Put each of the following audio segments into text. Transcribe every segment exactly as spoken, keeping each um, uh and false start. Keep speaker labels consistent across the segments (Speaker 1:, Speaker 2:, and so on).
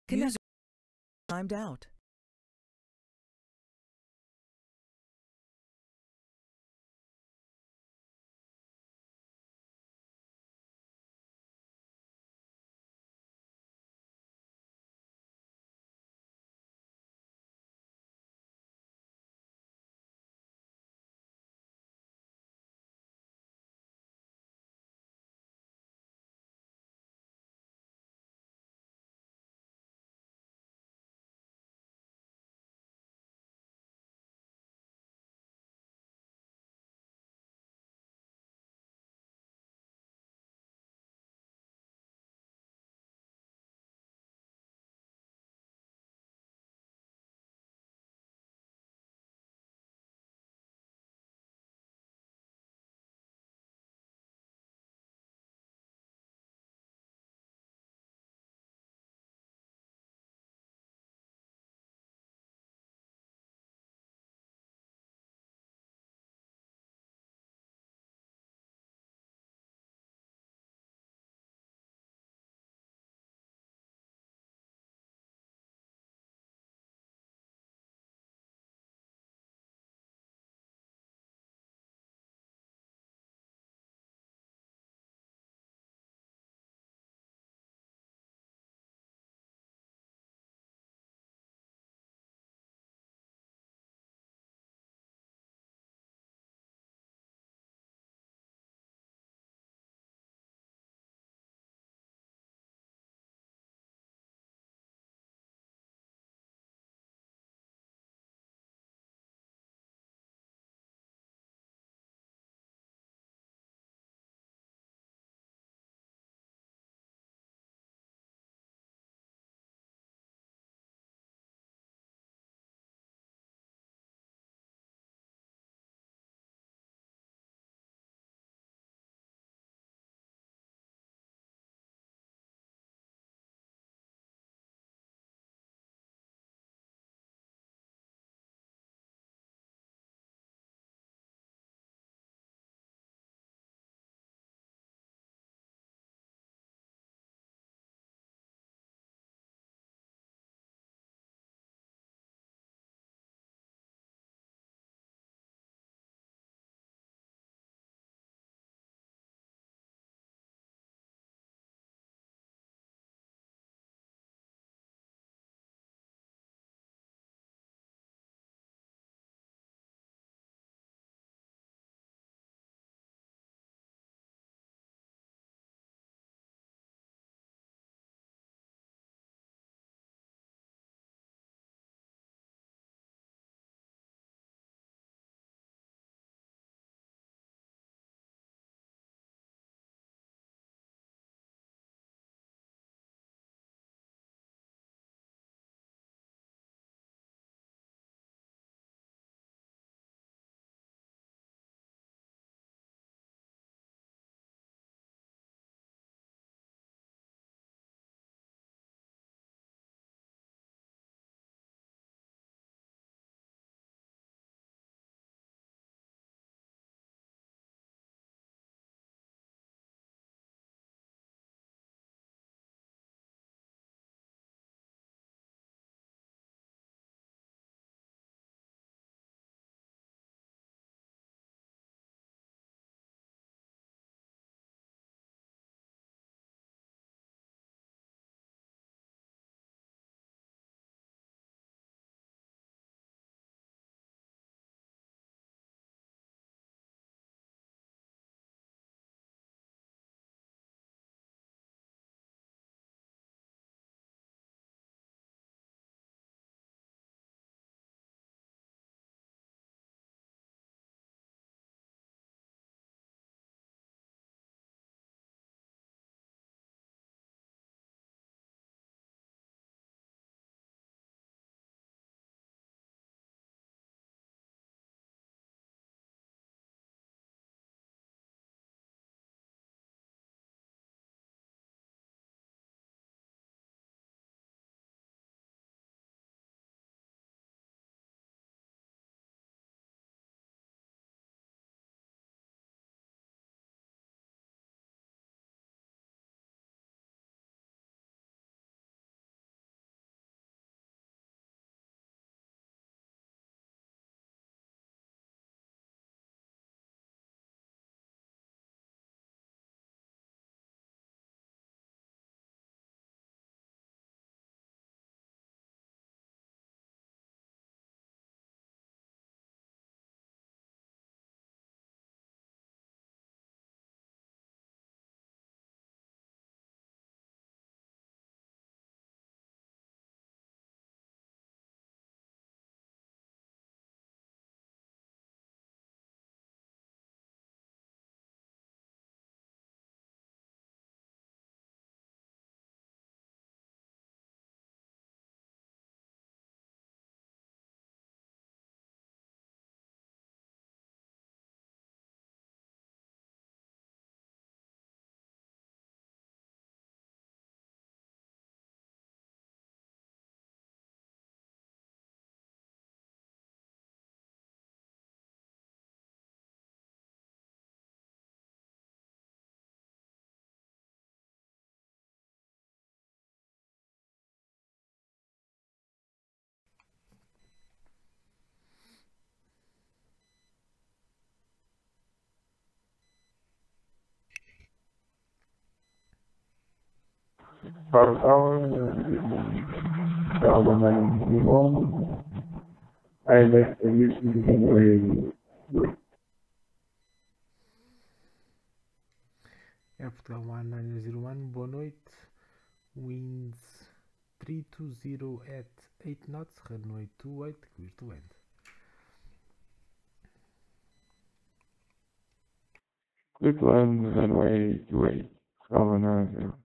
Speaker 1: User timed out.
Speaker 2: Five hours, thousand ninety one. I left the use
Speaker 3: Air Portugal one nine zero one, boa noite. Winds three two zero at eight knots, runway two eight, clear to land.
Speaker 2: Cleveland runway two eight. Thousand ninety zero.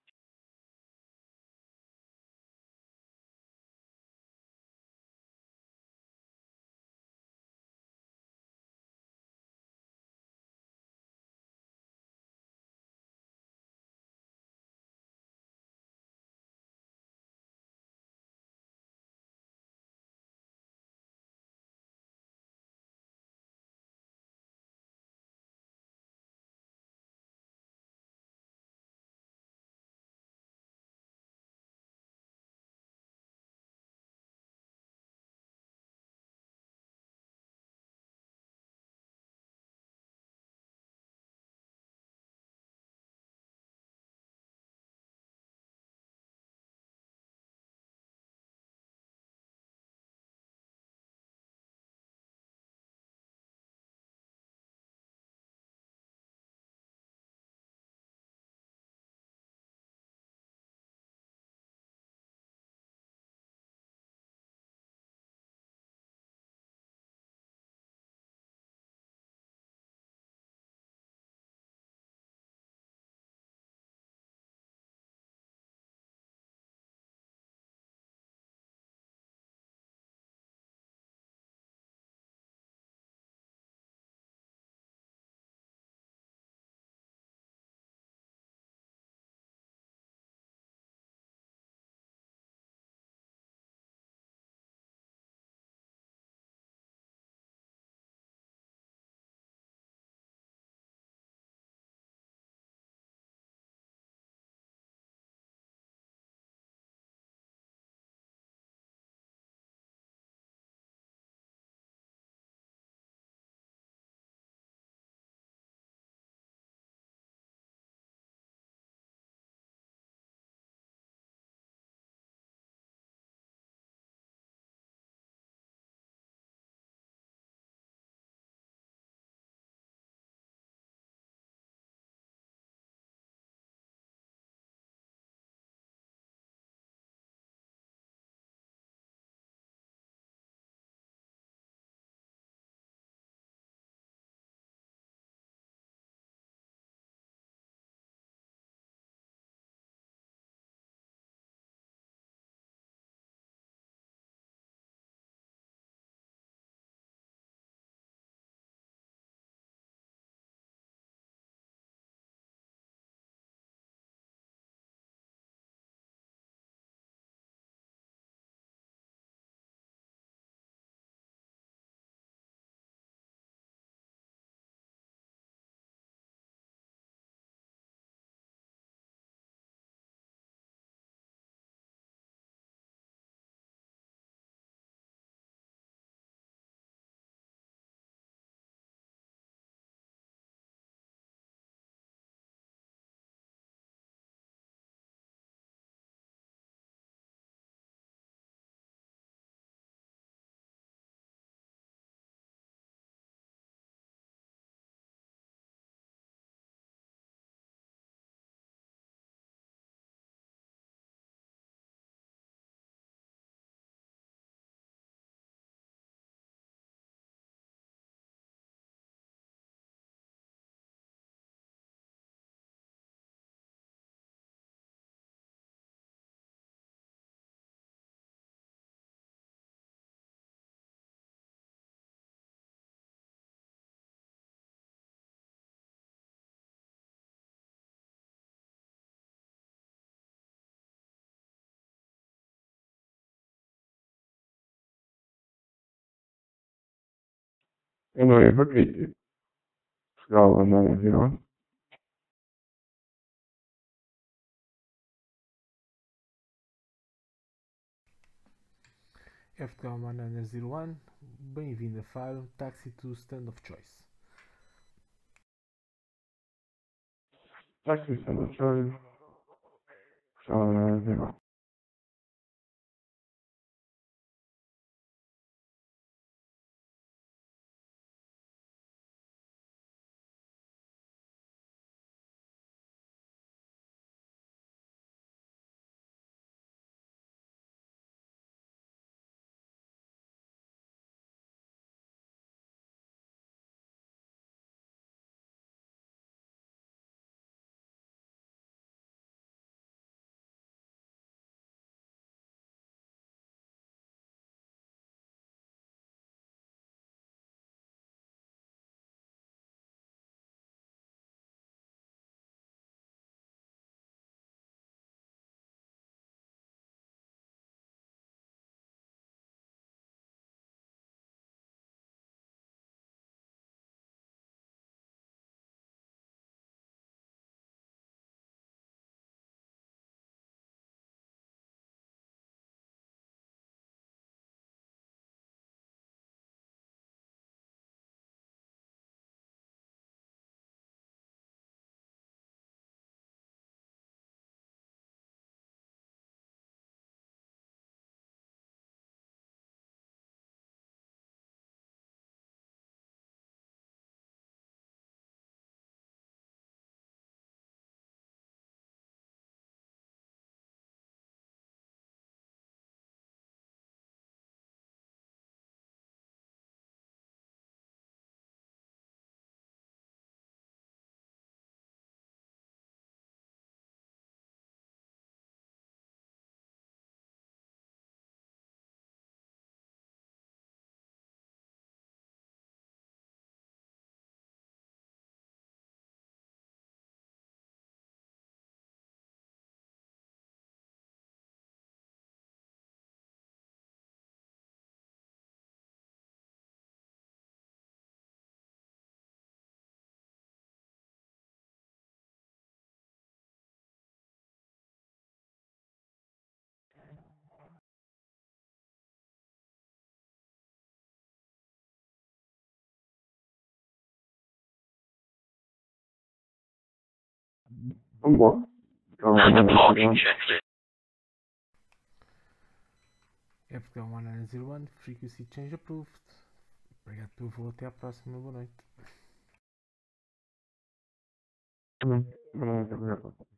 Speaker 2: Runway eight. Thousand ninety zero.
Speaker 3: Air Portugal one nine zero one, bem-vindo a Faro, taxi to stand of choice.
Speaker 2: Taxi center choice. uh, zero. Vambora. Então, vamos
Speaker 3: F K one nine zero one, frequency change approved. Obrigado pelo voo, até à próxima, boa noite.
Speaker 2: lá.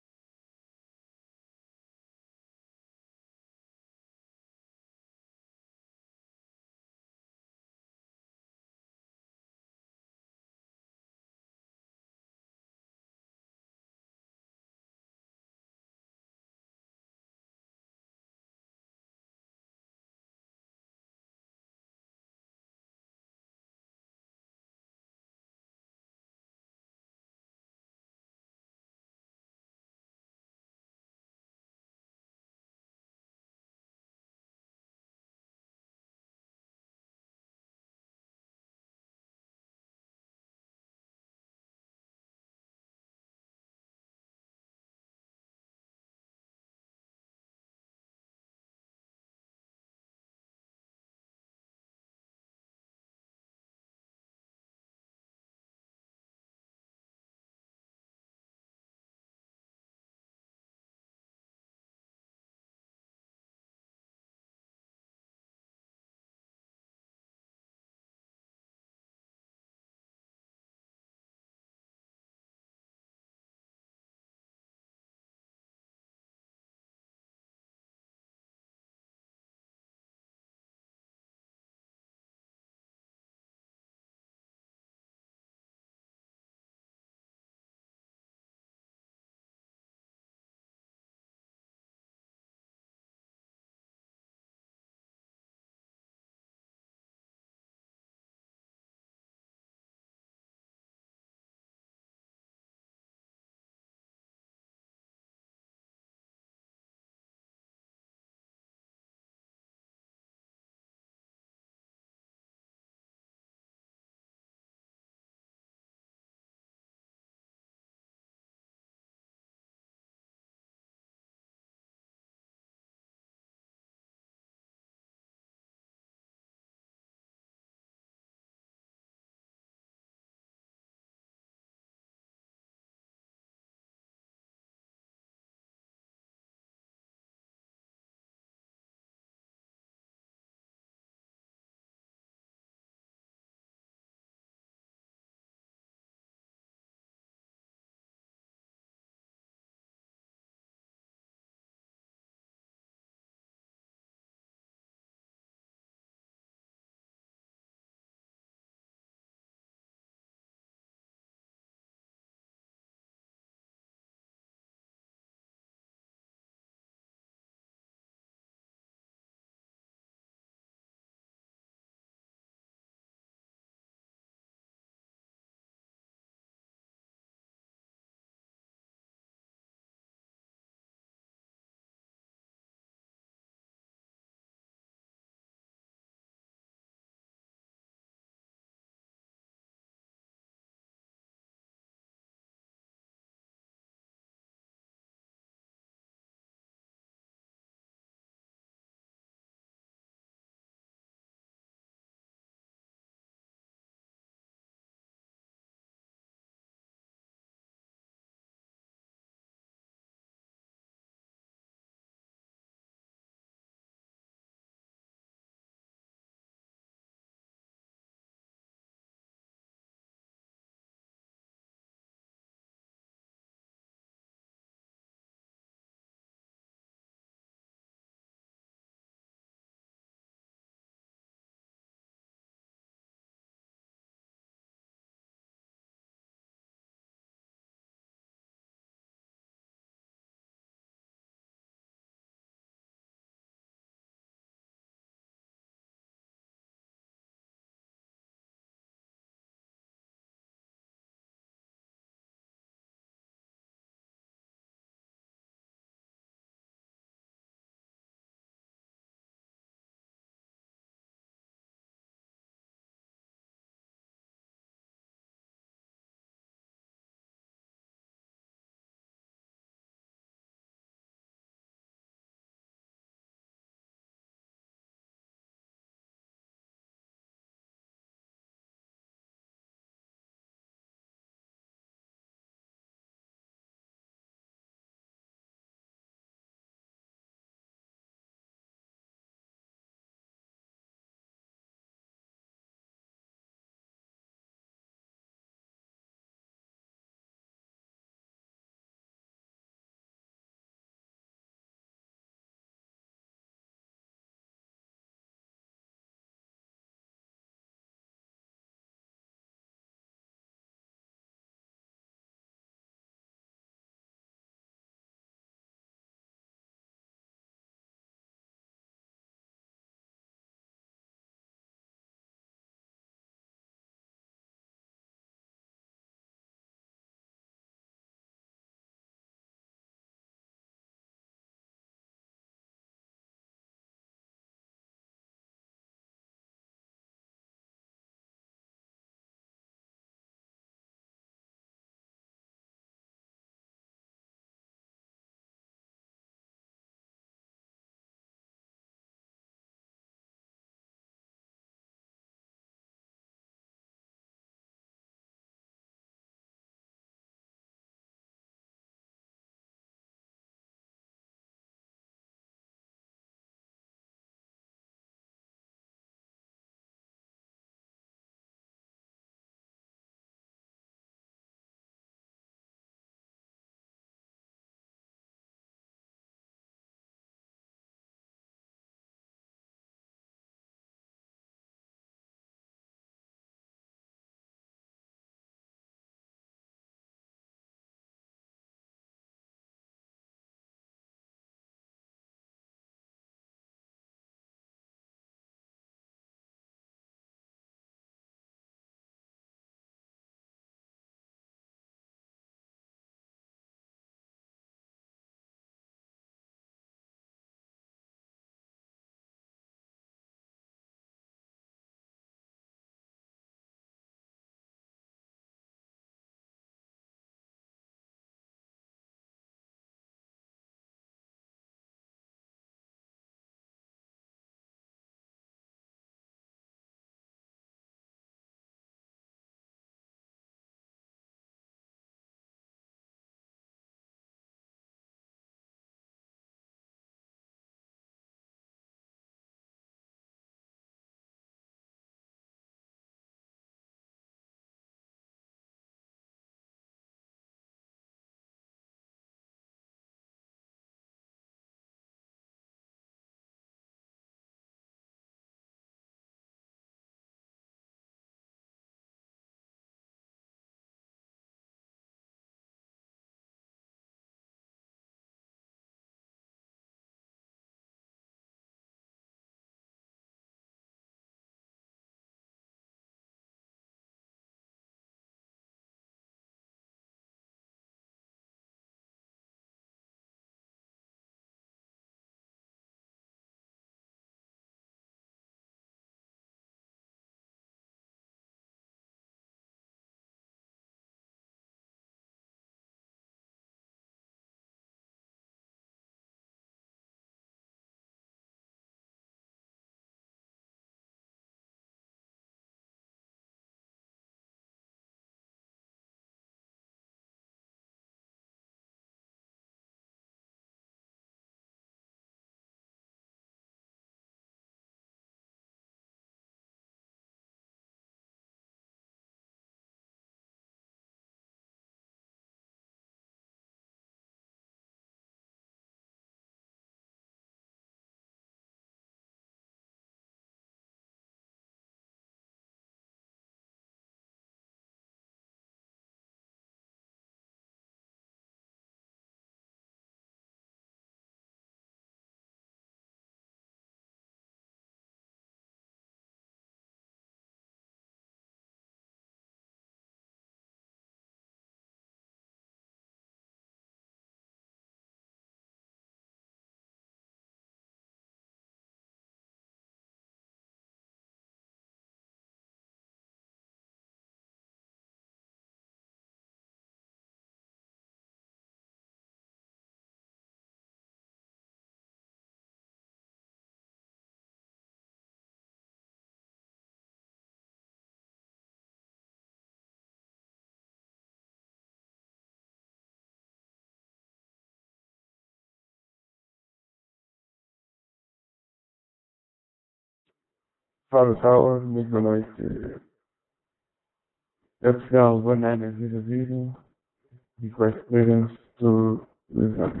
Speaker 2: Fala Tower, muito boa noite. Portugal one nine zero zero, request clearance to Lisbon.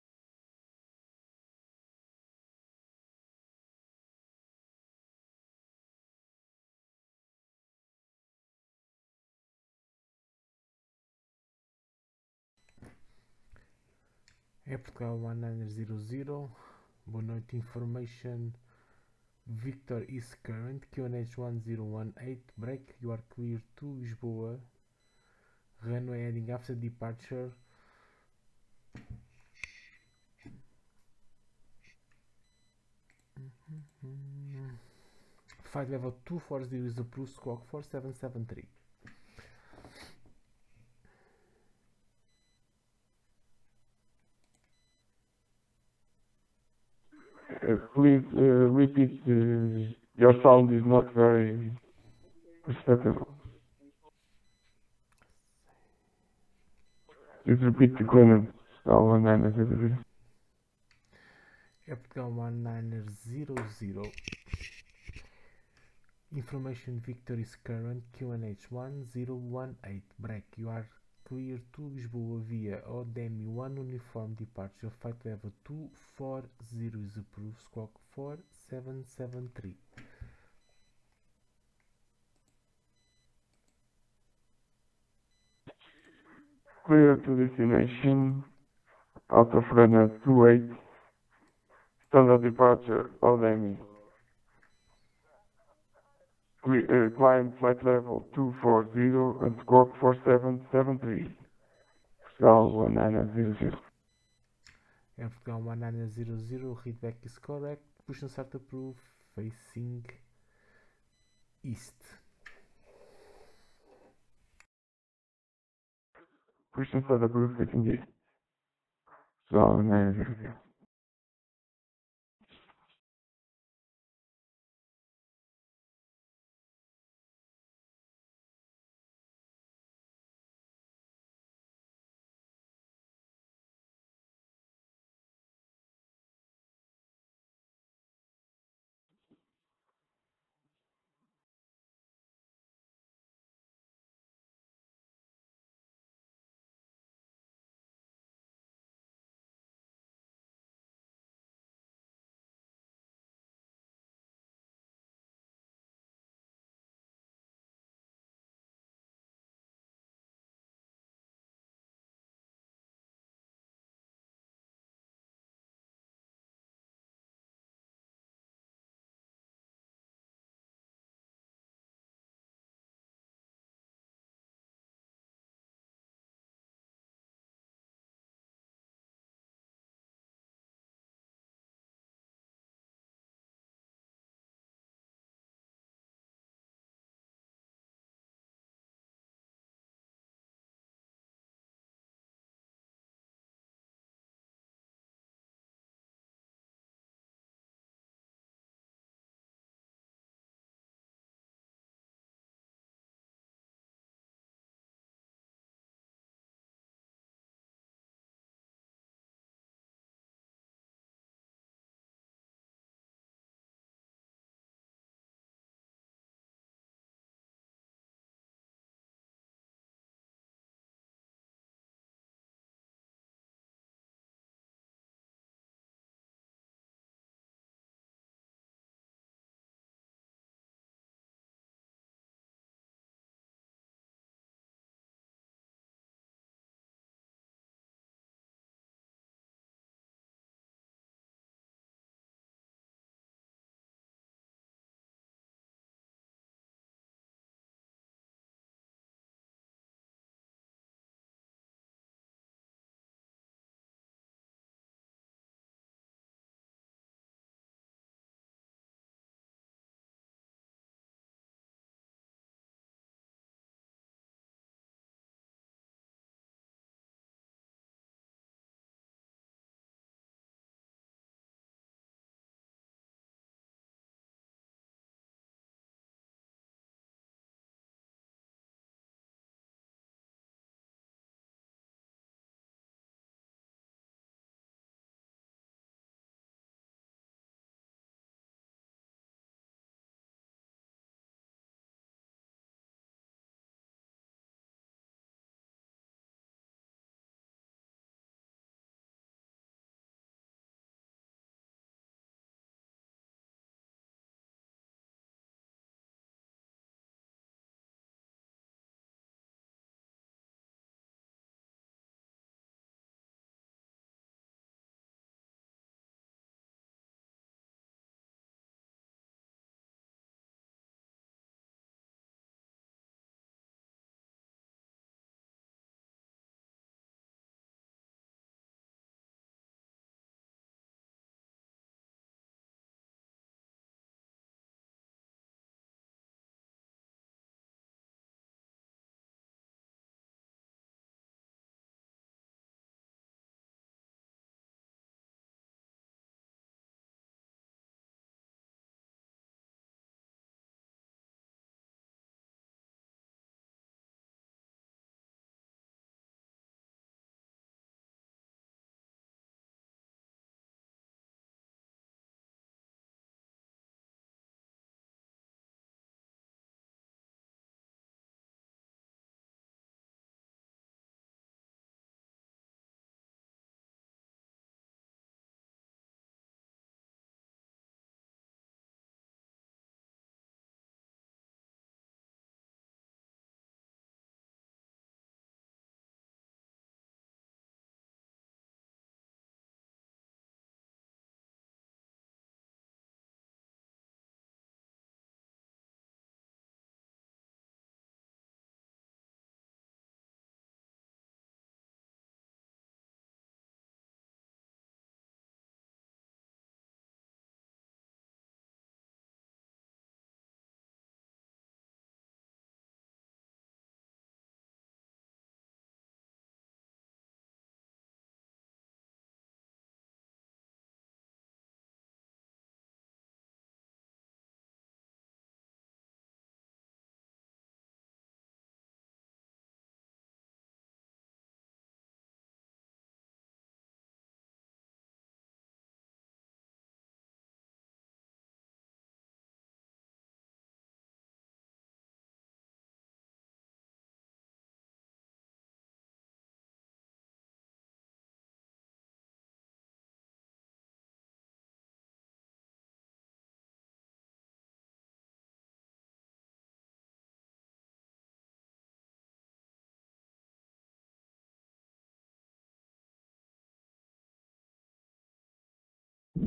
Speaker 3: É Portugal one nine zero zero. Boa noite. Information. Victor is current. Q N H one zero one eight. Break. You are clear to Lisboa. Runway heading after departure. Flight level two four zero is approved. Squawk four seven seven three.
Speaker 2: Uh, please uh, repeat, uh, your sound is not very perceptible. Please repeat the clearance, Portugal one nine zero zero.
Speaker 3: Portugal one nine zero zero. Information Victor is current. Q N H one zero one eight. Break. You are clear to Lisboa via O D M I one uniform departure. Flight level two four zero is approved. Squawk four seven seven three.
Speaker 2: Clear to destination, out of runner two eight, standard departure, O D M I. Cle- uh, climb flight level two four zero and squawk four seven seven three. Portugal one nine zero zero.
Speaker 3: Portugal one nine zero zero. Readback is correct. Push and start approved. Facing east.
Speaker 2: Push and start approved, facing east. Portugal one nine zero zero.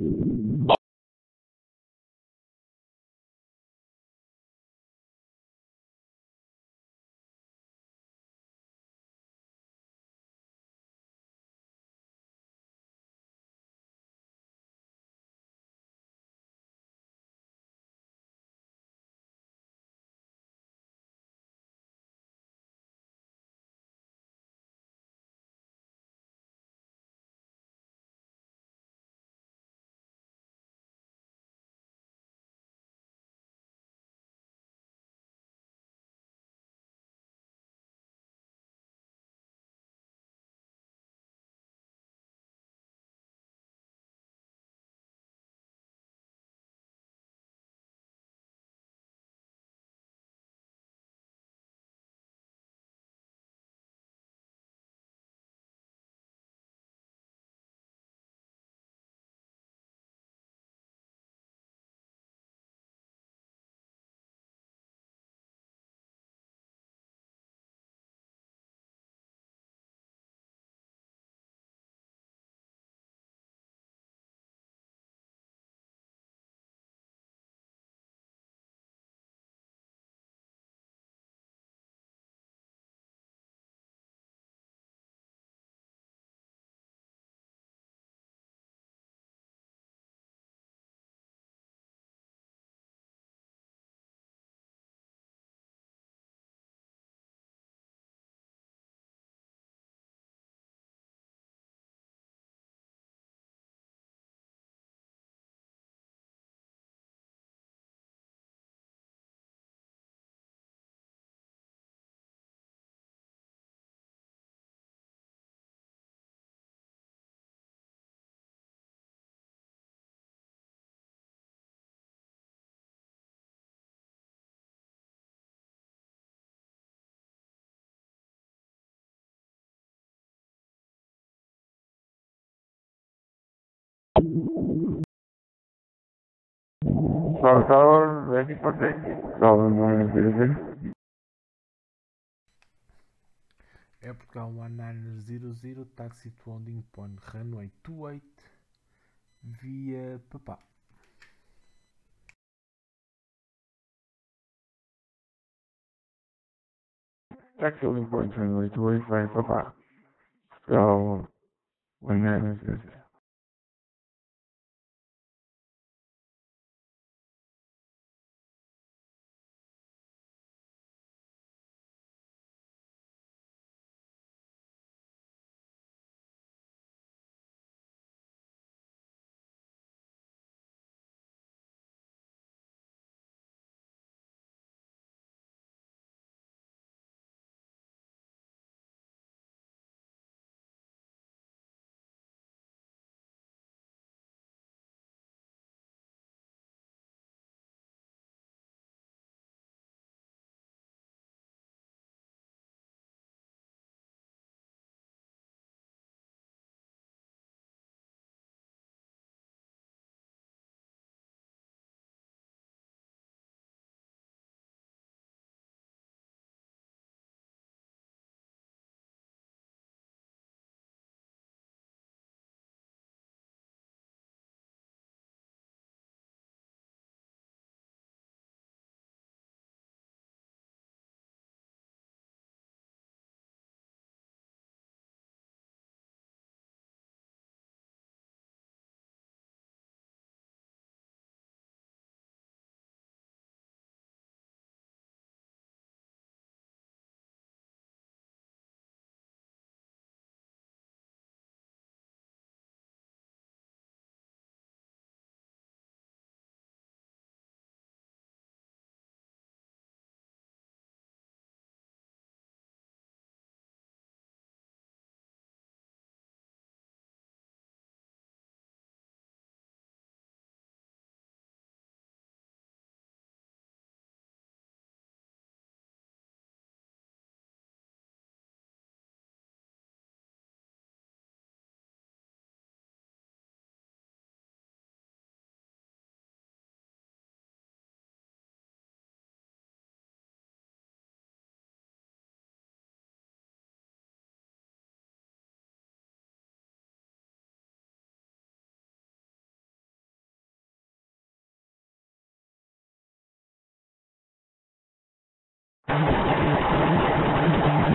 Speaker 2: Tower, tower, ready for takeoff. Tower nine zero zero.
Speaker 3: Air Portugal one nine zero zero, taxi to landing point runway two eight via Papá.
Speaker 2: Taxi landing point runway two eight via Papá. So, one nine zero zero.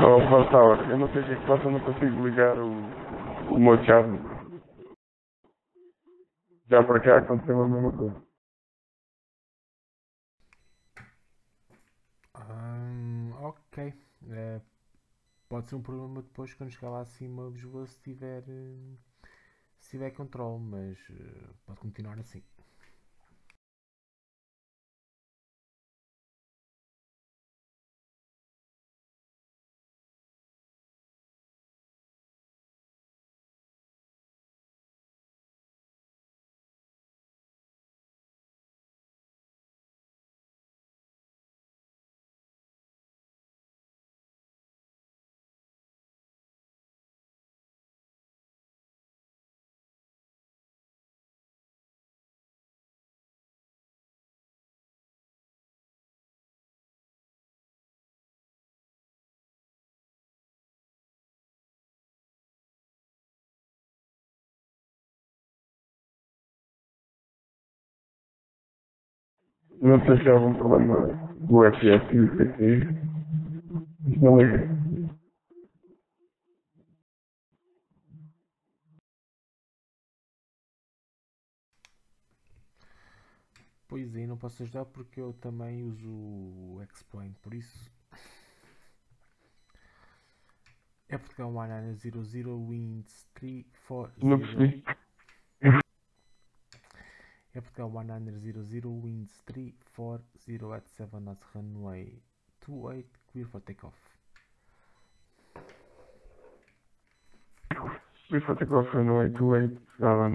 Speaker 2: Oh, Tower, eu não sei o que é que passa, eu não consigo ligar o, o meu charme. Já para cá aconteceu a mesma coisa.
Speaker 3: Hum, ok. Eh, pode ser um problema depois quando chegar lá acima vos vou se tiver, eh, se tiver controle, mas eh, pode continuar assim.
Speaker 2: Não sei se há algum problema do F S e do P C. Não liga.
Speaker 3: Pois aí não posso ajudar porque eu também uso o XPLANE, por isso é Portugal um nove zero zero Winds três quatro
Speaker 2: Não
Speaker 3: zero.
Speaker 2: percebi.
Speaker 3: É Portugal um nove zero zero Winds três quatro zero at sete knots runway two eight clear for takeoff.
Speaker 2: We for take off runway two eight seven.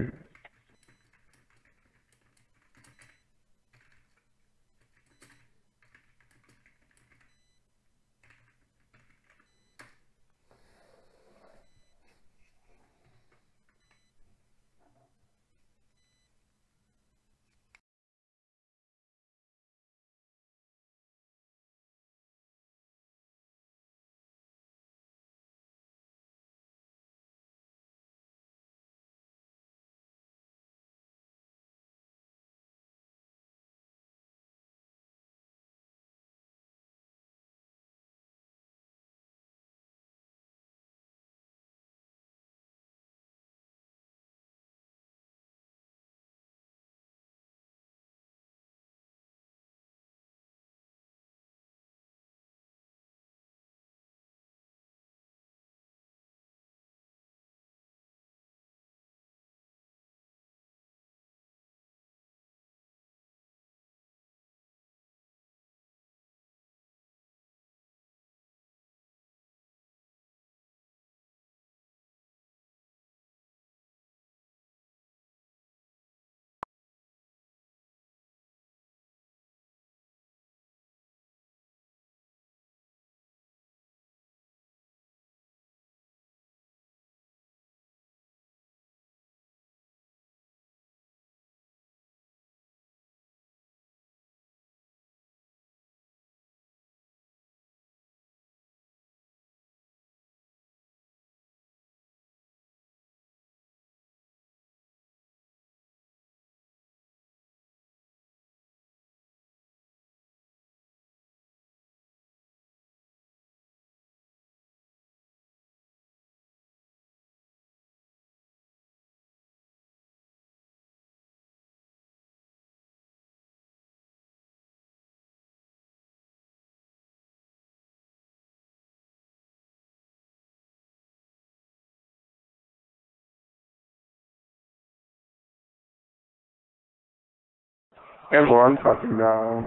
Speaker 2: Everyone talking now.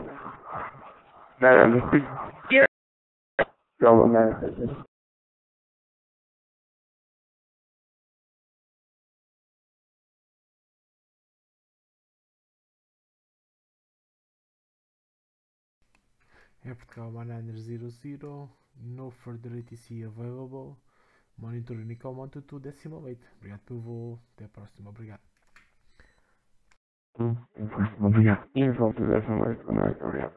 Speaker 2: That is the yeah. Government.
Speaker 3: É Portugal um nove zero zero, no further A T C available, monitor Unicom one two two decimal eight. Obrigado pelo voo, até a próxima, obrigado.
Speaker 2: Hum, obrigado. E volto dessa noite, obrigado.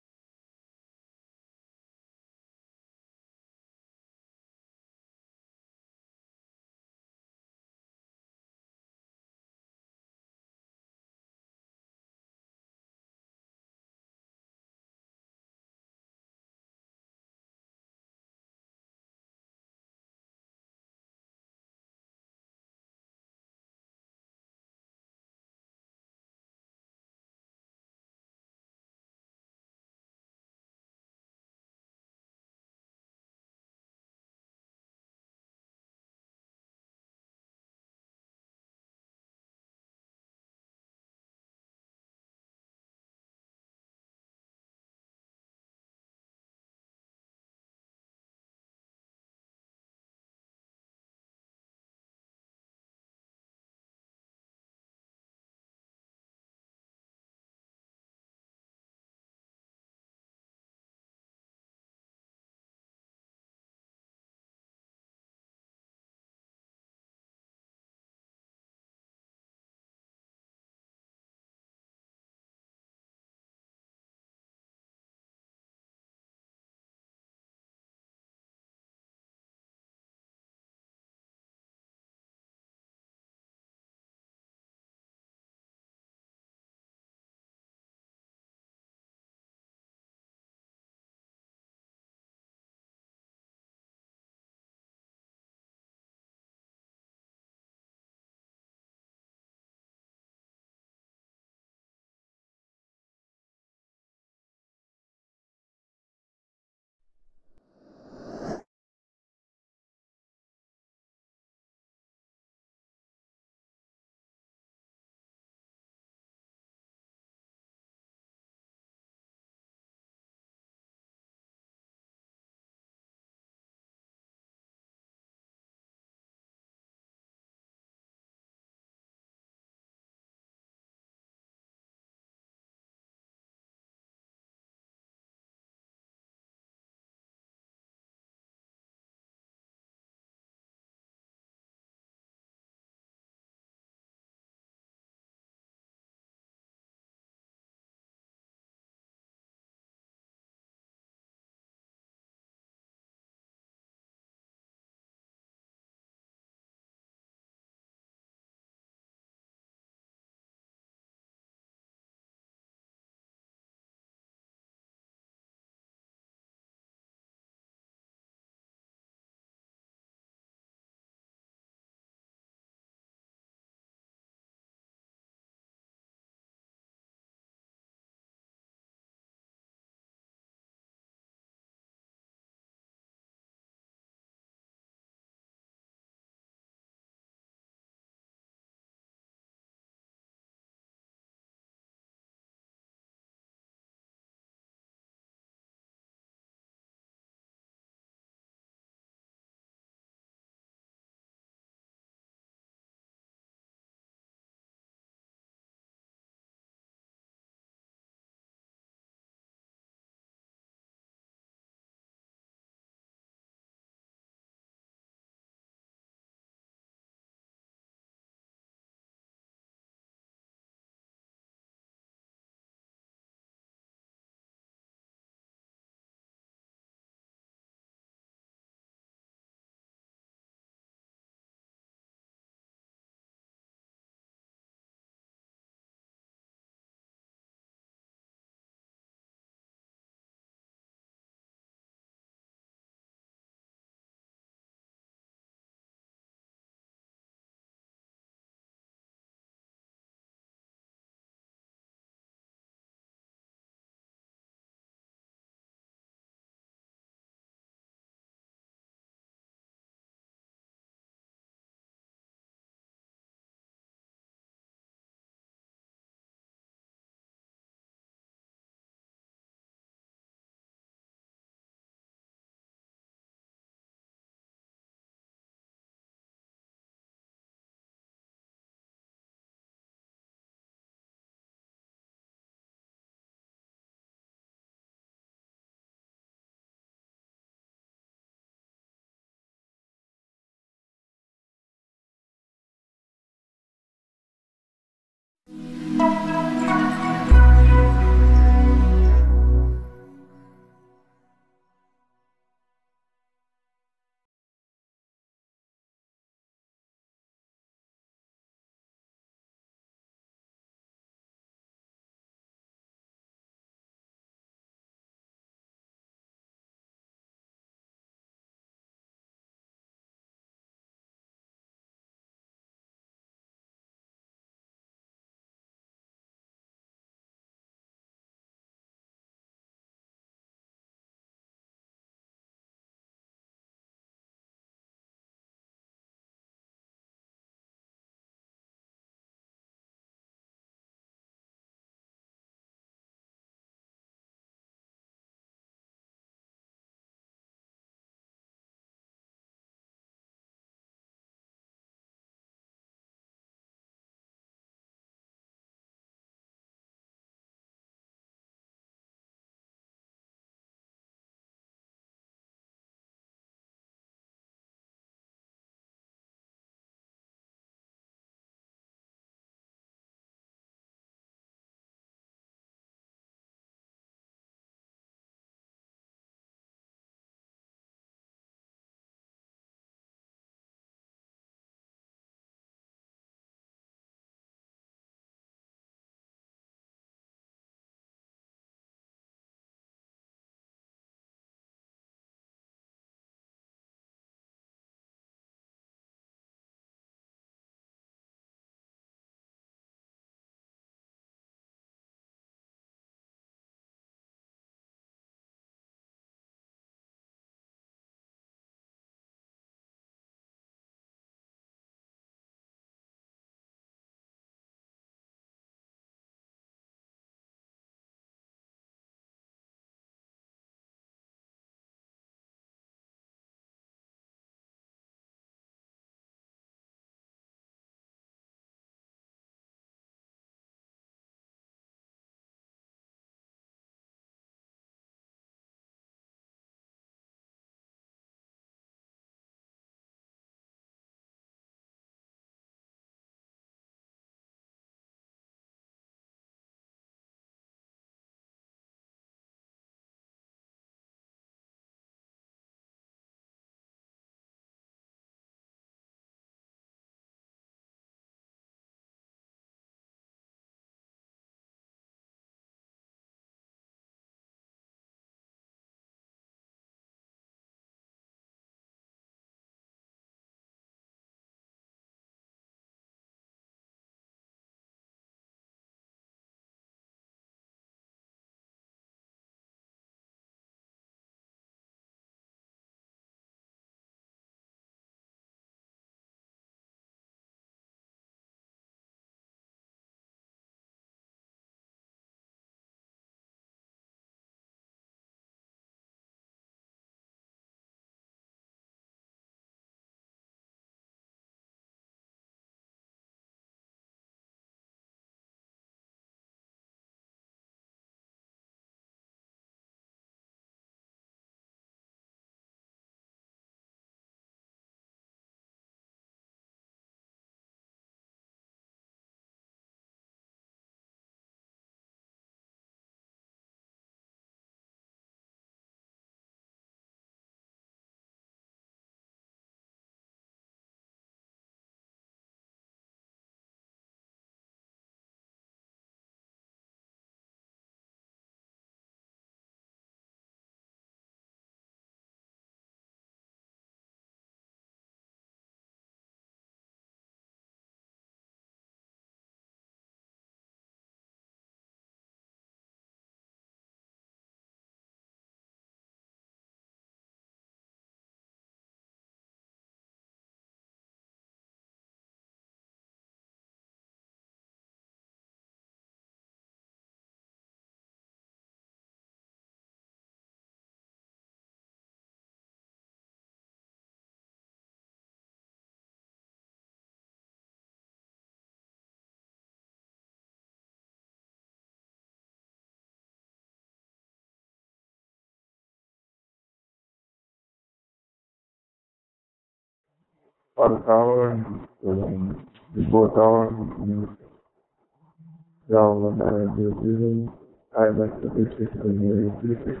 Speaker 2: Para Tower, um, Lisboa Tower, um, Java uh, zero zero, I like the pictures and the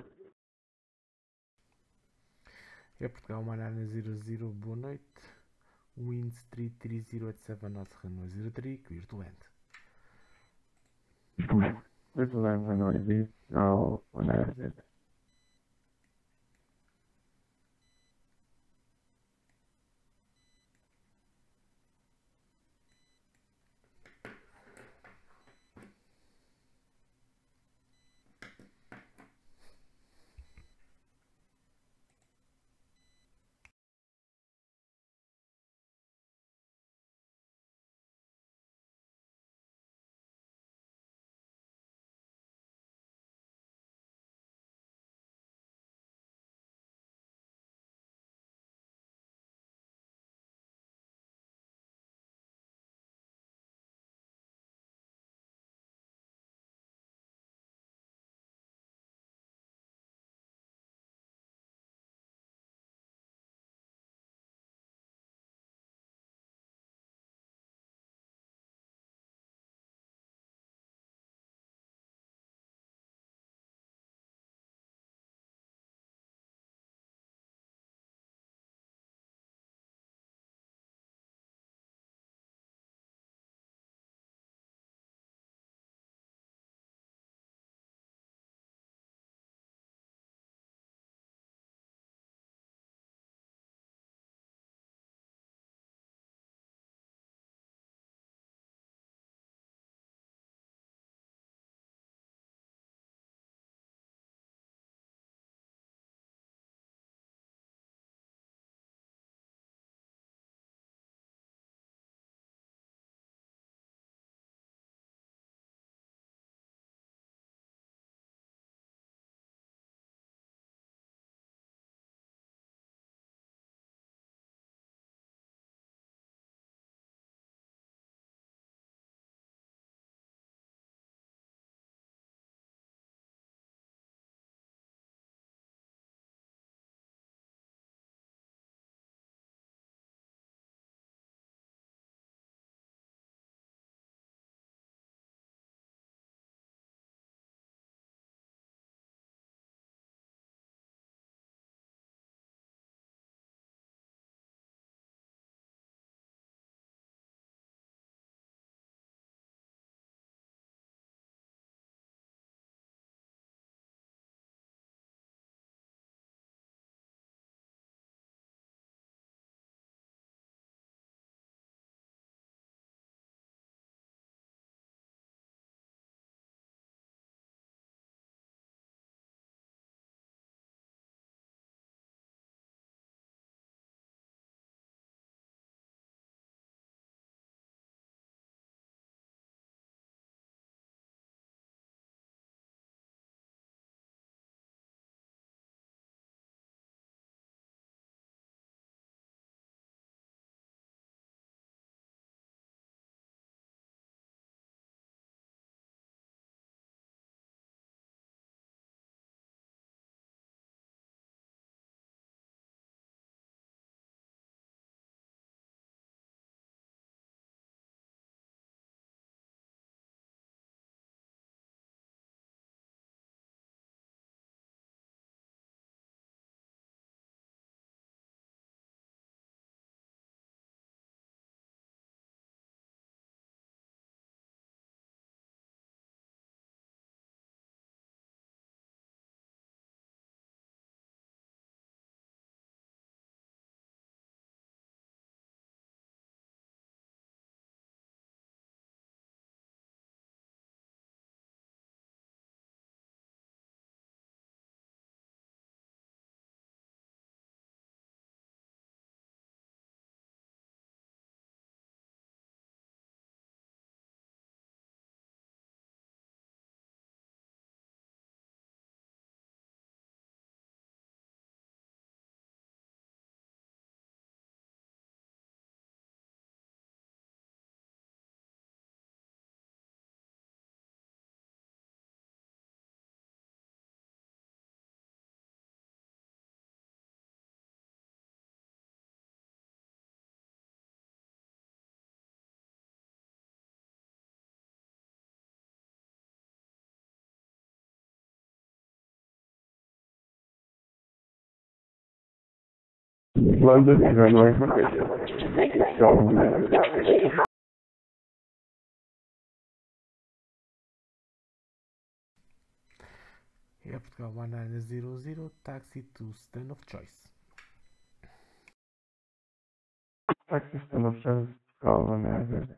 Speaker 3: É Portugal, Manana zero zero, boa noite. Winds three three zero eight seven North Runway zero three, clear to land.
Speaker 2: This is when I did, now when I did. London is runway location. So,
Speaker 3: Air Portugal one nine zero zero, taxi to stand of choice.
Speaker 2: taxi stand of service, call manager.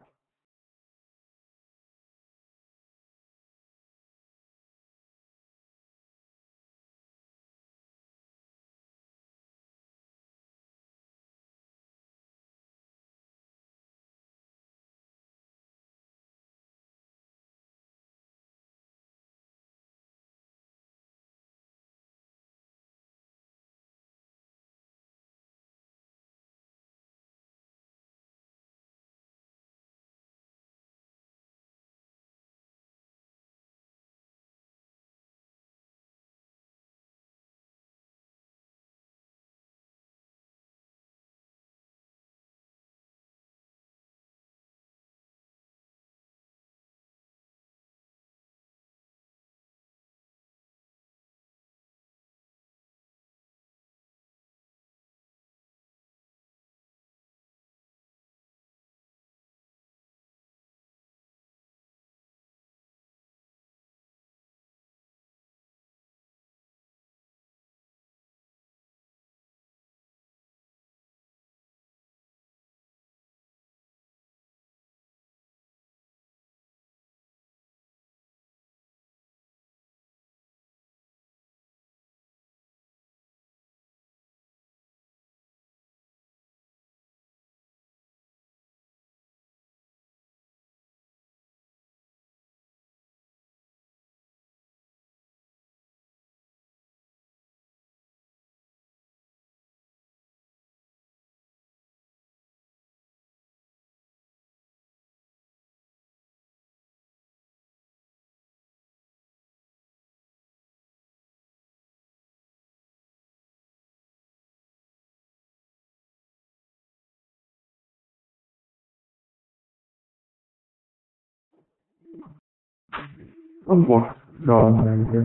Speaker 2: One more, call manager.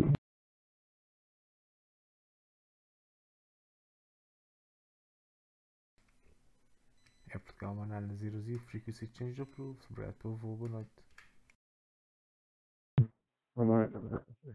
Speaker 3: Air Portugal one nine zero zero, frequency change approved. Obrigado pelo voo, boa noite.
Speaker 2: One more.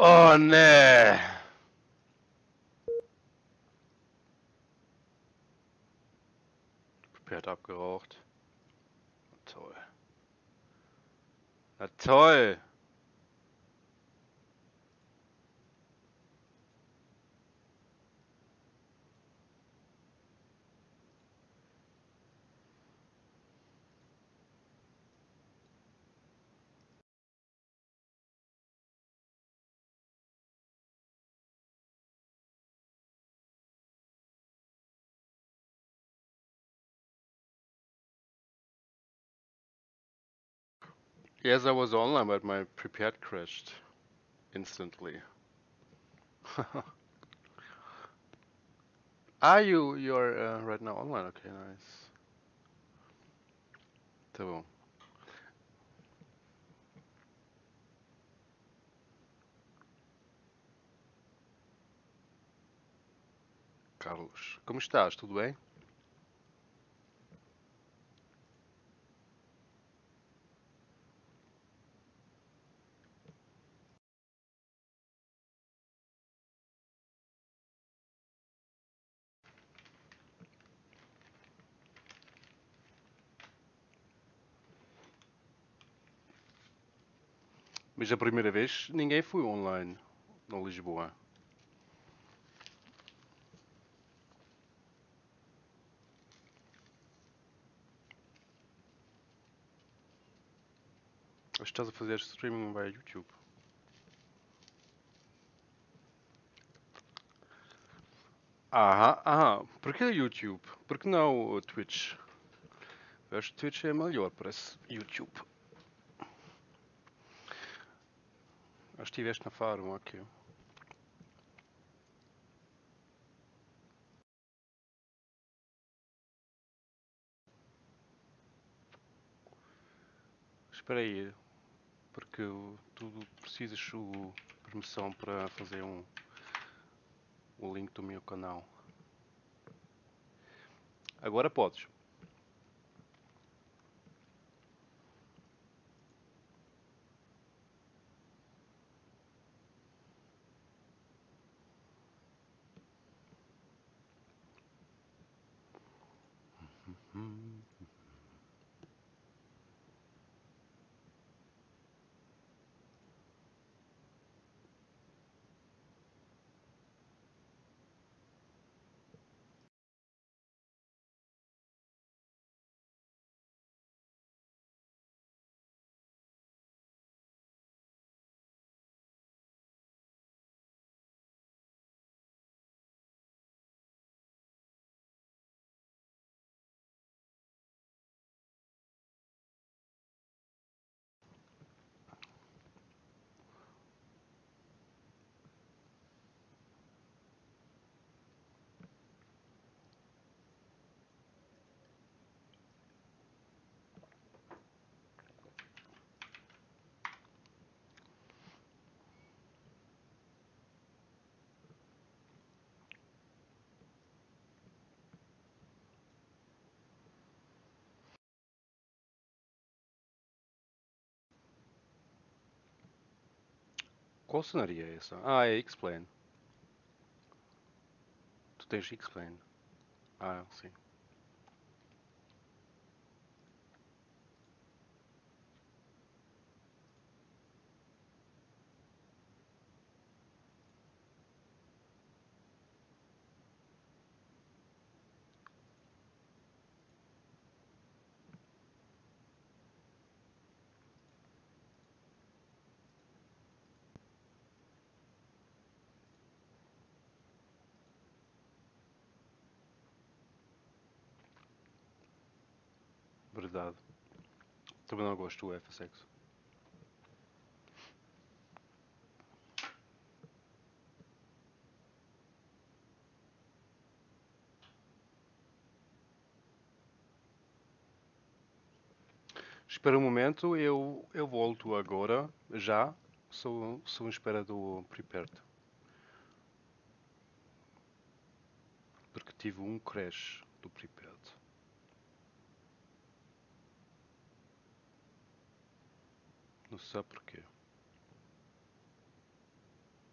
Speaker 4: Oh nee! Pferd abgeraucht. Toll. Na toll! Yes, I was online, but my prepared crashed instantly. Ah, you you're uh, right now online. Okay, nice. Tá bom. Carlos, como estás? Tudo bem? Mas a primeira vez ninguém foi online na Lisboa. Acho que estás a fazer streaming via YouTube. Aham, aham. Por que YouTube? Por que não o Twitch? Eu acho que Twitch é melhor, parece YouTube. Acho que estiveste na Faro, ok. Espera aí, porque tu precisas de permissão para fazer um, o link do meu canal. Agora podes. Hum. Qual cenário é essa? Ah, é XPLANE. Tu tens XPLANE. Ah, sim. Verdade. Também não gosto do F S X. Espera um momento, eu, eu volto agora, já. Sou, sou em espera do Prepared. Porque tive um crash do Prepared. Não sei porquê.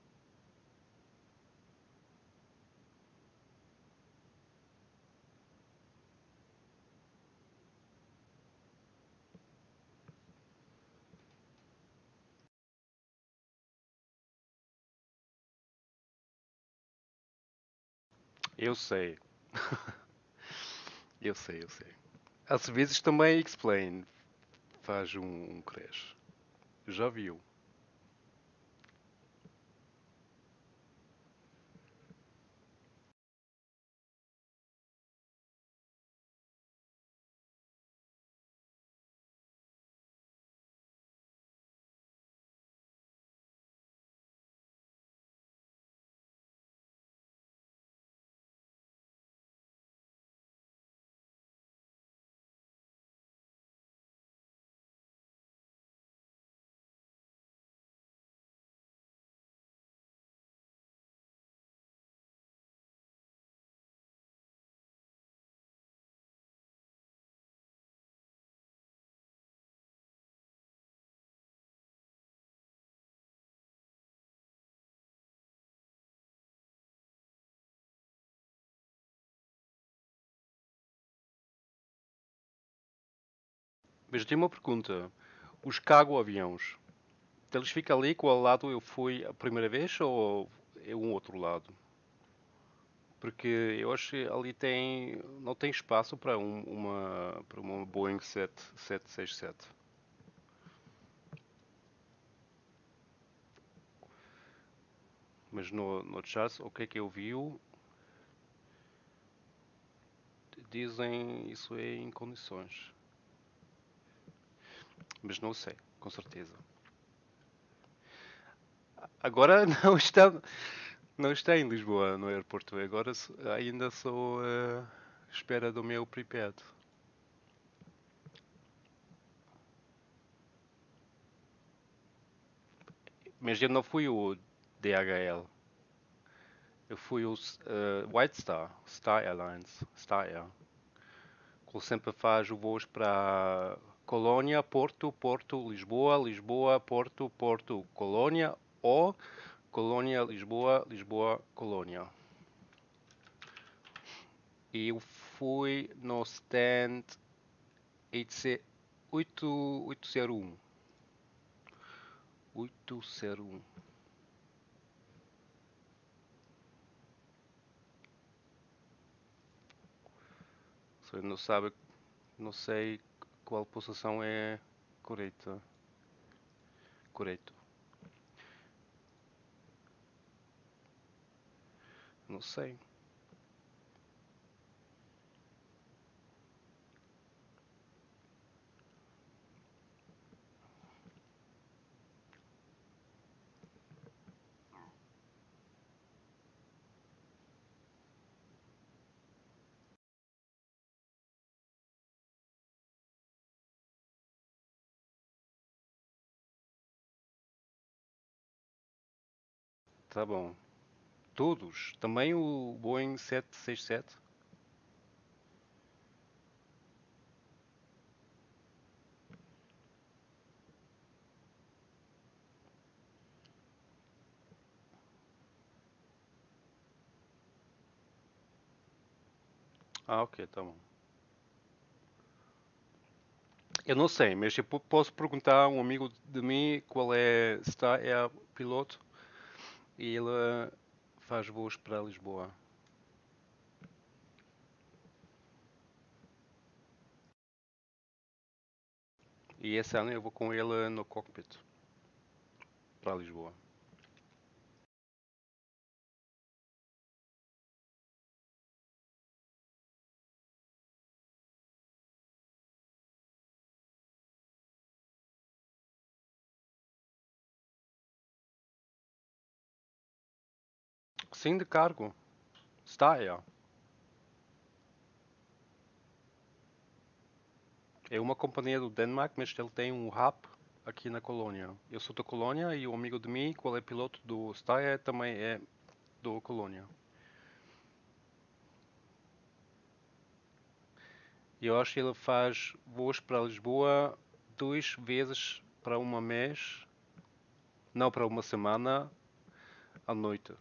Speaker 4: Eu sei. Eu sei, eu sei. Às vezes também XPLANE faz um, um crash. Já viu? Mas eu tenho uma pergunta. Os cargo-aviões, eles ficam ali qual lado eu fui a primeira vez ou é um outro lado? Porque eu acho que ali tem, não tem espaço para um- uma, para uma Boeing sete sete seis sete. Mas no, no chat, o que é que eu vi? Dizem isso é em condições. Mas não sei, com certeza. Agora não está, não está em Lisboa, no aeroporto. Agora so- ainda sou eh, espera do meu prepaid. Mas eu não fui o D H L. Eu fui o eh, White Star, Star Airlines, Star Air. Que ele sempre faz voos para Colônia, Porto, Porto, Lisboa, Lisboa, Porto, Porto, Colônia ou Colônia, Lisboa, Lisboa, Colônia. E eu fui no stand A T C oito zero um. oito zero um. Você não sabe, não sei qual posição é correta. Correto. Não sei. Tá bom. Todos? Também o Boeing sete seis sete? Ah, ok, tá bom. Eu não sei, mas eu po- posso perguntar a um amigo de mim qual é, se está, é piloto e ele eh, faz voos para Lisboa. E esse ano eu vou com ele no cockpit para Lisboa. Sim, de cargo. Está, é. É uma companhia do Denmark, mas ele tem um hub aqui na Colônia. Eu sou da Colônia e o amigo de mim, qual é piloto do Steyr, também é do Colônia. E eu acho que ele faz voos para Lisboa duas vezes para um mês, não para uma semana, à noite.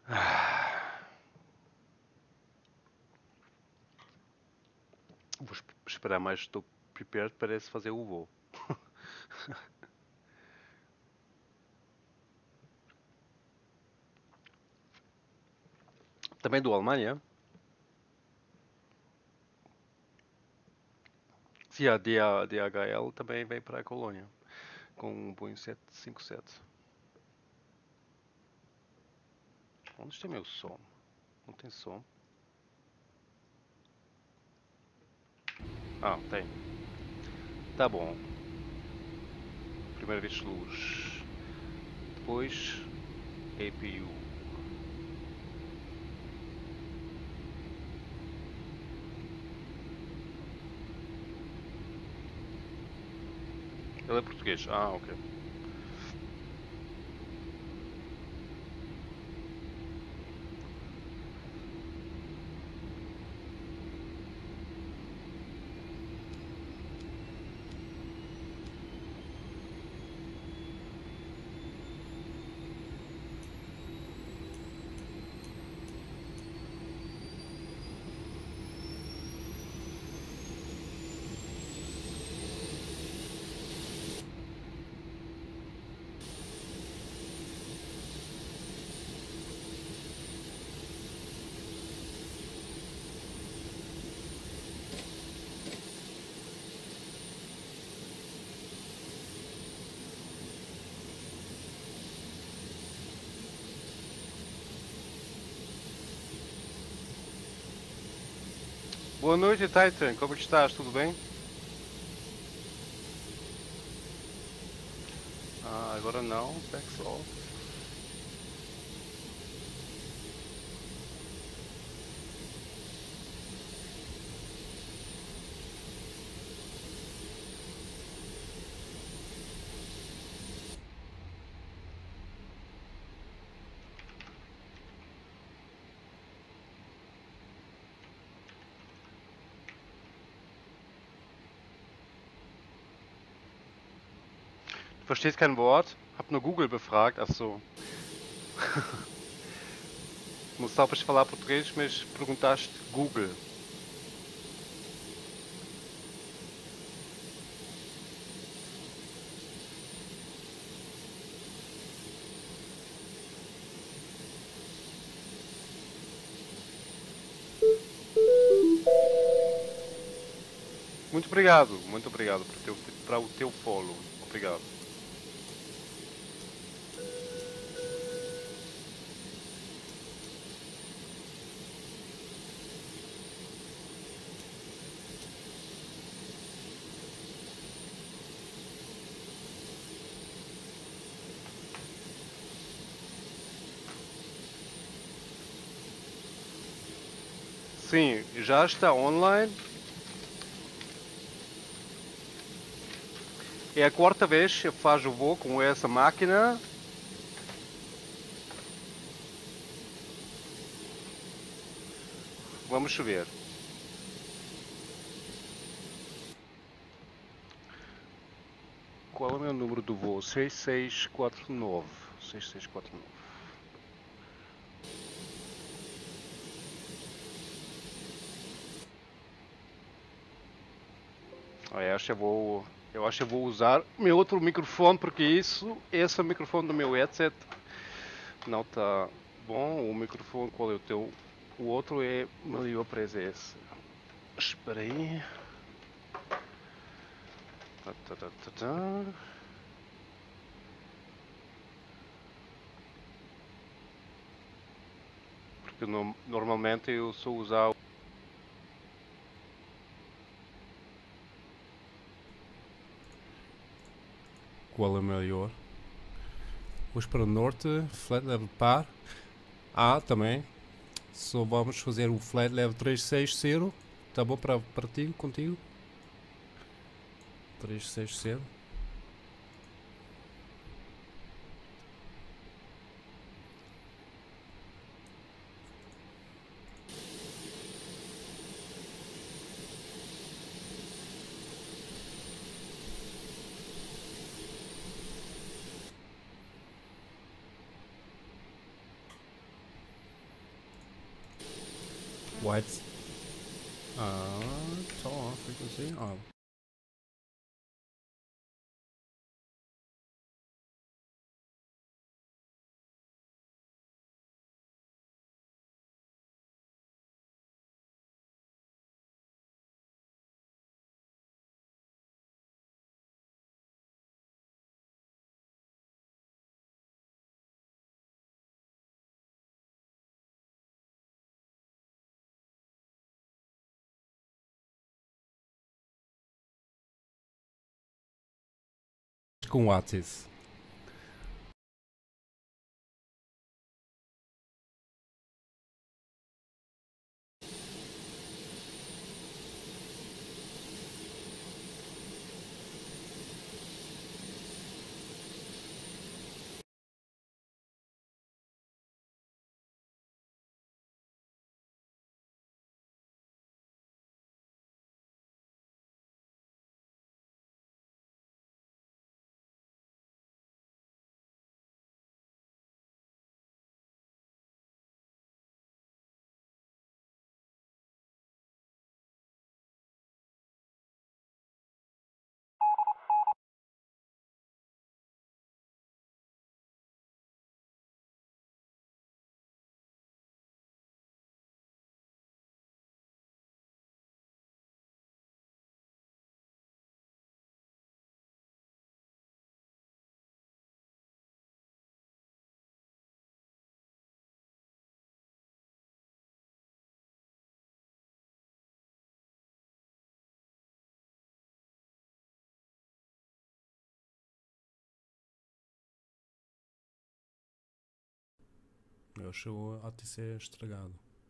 Speaker 4: Vou esperar mais, estou prepared para esse fazer o voo. Também do Alemanha? Sim, a D H L também vem para a Colônia com um Boeing sete cinco sete. Onde está meu som? Não tem som? Ah, tem. Tá bom. Primeira vez de luz. Depois A P U. Ele é português. Ah, ok. Boa noite, Titan. Como estás? Tudo bem? Ah, agora não. Backs off. Du verstehst kein Wort? Hab nur Google befragt. Ach so. Não sabes falar português, mas perguntaste Google. Muito obrigado, muito obrigado por teu, para o teu follow. Obrigado. Sim, já está online. É a quarta vez que faz o voo com essa máquina. Vamos ver. Qual é o meu número do voo? seis seis quatro nove. seis seis quatro nove. Ah, eu acho que eu vou, eu acho que eu vou usar meu outro microfone porque isso, esse microfone do meu headset não está bom. O microfone, qual é o teu? O outro é melhor para esse. Espera aí. Tá, tá, tá, tá, tá. Porque no, normalmente eu só usar. Qual é melhor? Vamos para o norte, flat level par. Ah, também. Só vamos fazer o flat level trezentos e sessenta. Tá bom para, para ti, contigo? trezentos e sessenta.
Speaker 5: Whites. Uh, tall frequency. Oh. Com What's. Eu achei o A T C estragado.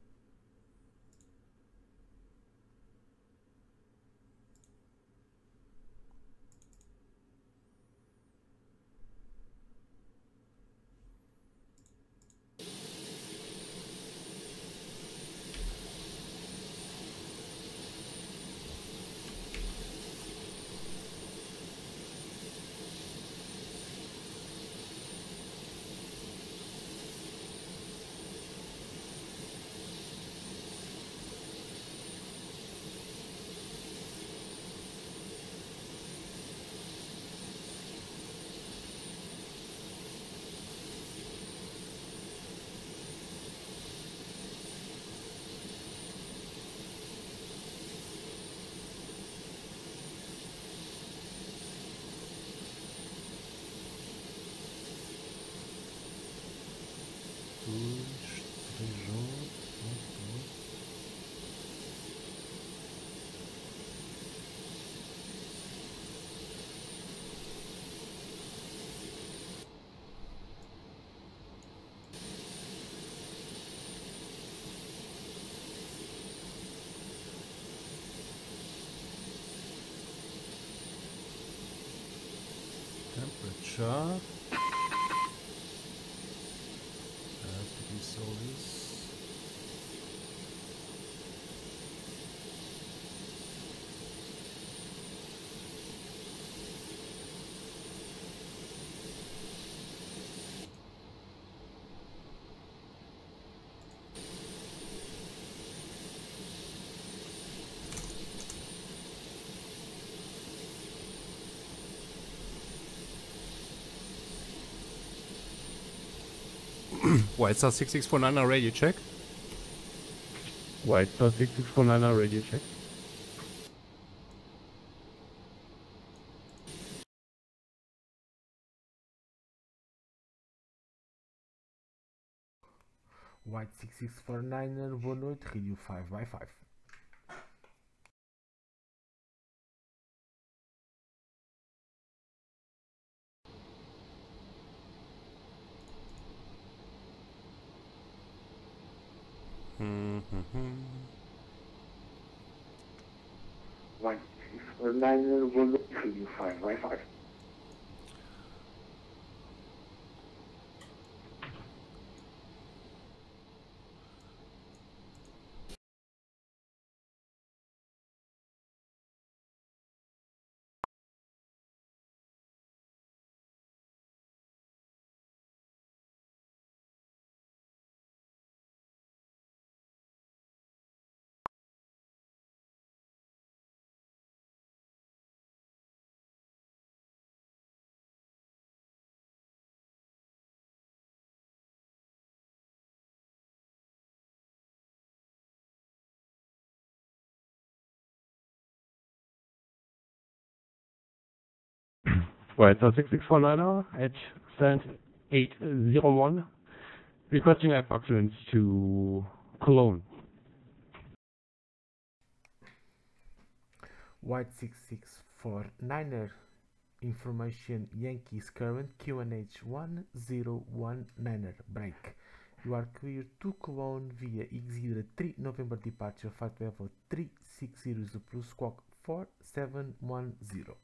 Speaker 5: Dois, três, um. Temperature. Have to be Celsius. White Star six six four nine radio check.
Speaker 2: White Star six six four nine radio check.
Speaker 3: White six six four nine, boa noite, Radio five by five.
Speaker 5: Mm-hmm.
Speaker 2: White six six four nine, boa noite, Radio five by five.
Speaker 6: Right, so six six four niner at stand eight zero one, requesting approximates to Cologne.
Speaker 3: White six six four niner, information Yankees current Q N H one zero one niner, break. You are clear to Cologne via Exhibit three November departure flight level three six zero plus squawk four seven one zero.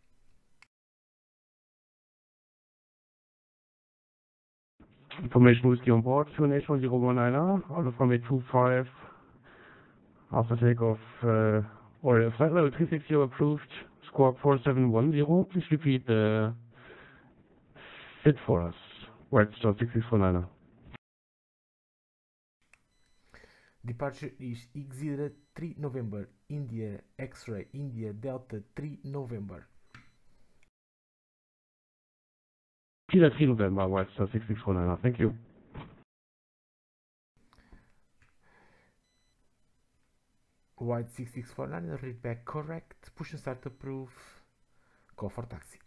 Speaker 6: Information whiskey on board, Q N H one zero one niner, out of runway two five, after takeoff, uh, or flight level three six zero approved, squawk four seven one zero, please repeat the fit for us, White Star six six four niner.
Speaker 3: Departure is Exhibit three November, India X-ray, India Delta three November.
Speaker 6: India three November, White Star six six four niner, thank you.
Speaker 3: White six six four nine, read back correct, push and start approve, call for taxi.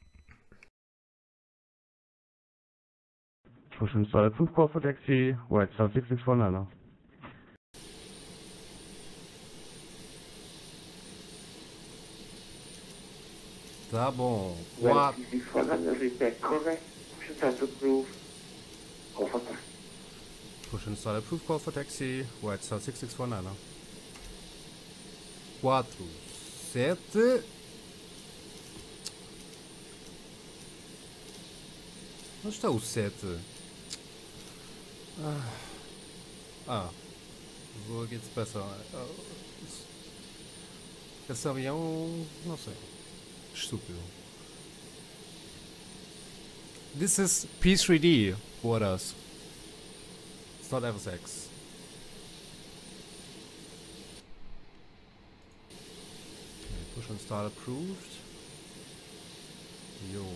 Speaker 6: Push and start approved, call for taxi, White Star six six four niner.
Speaker 5: Tá bom.
Speaker 2: Well, six four niner, read back correct, push and start approved, call for taxi.
Speaker 5: Push and start approved, call for taxi, White Star six six four niner. quatro, sete. Onde está o sete? Ah, ah. Vou aqui depressa. Ah, esse avião, não sei. Estúpido. This is P three D, Borders. It's not F S X. Push and start approved. Yo.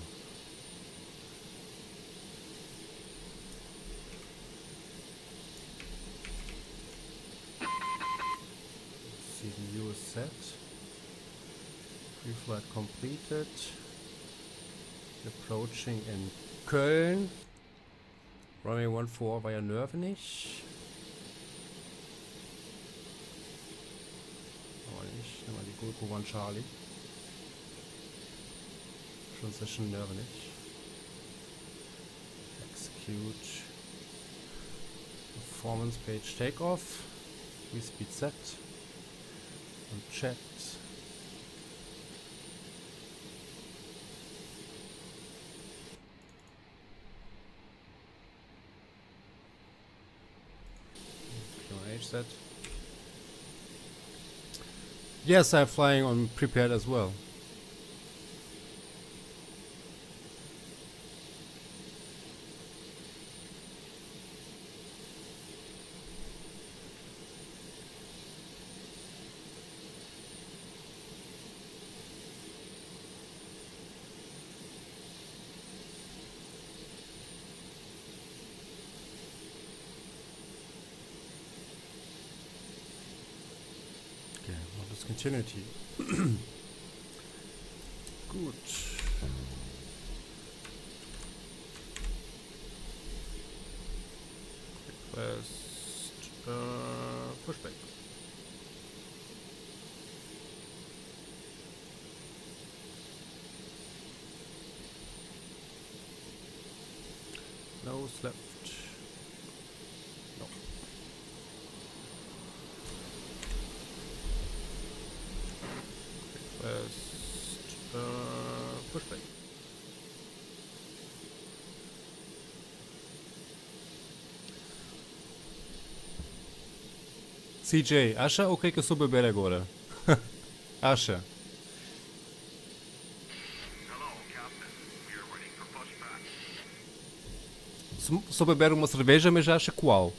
Speaker 5: C D U is set. Pre-flight completed. Approaching in Köln. Runway one four via Nörvenich. Ich nehme mal die Gulko one Charlie. Transition Nörvenich. Execute. Performance page takeoff. Speed set. Unchecked. Q N H set. Yes, I'm flying on prepared as well. Continuity. Gut. Request uh, pushback. Nose left. No. Request uh, pushback. C J, acha ou quer que eu sou beber agora? Acha? Sou beber uma cerveja, mas acha qual?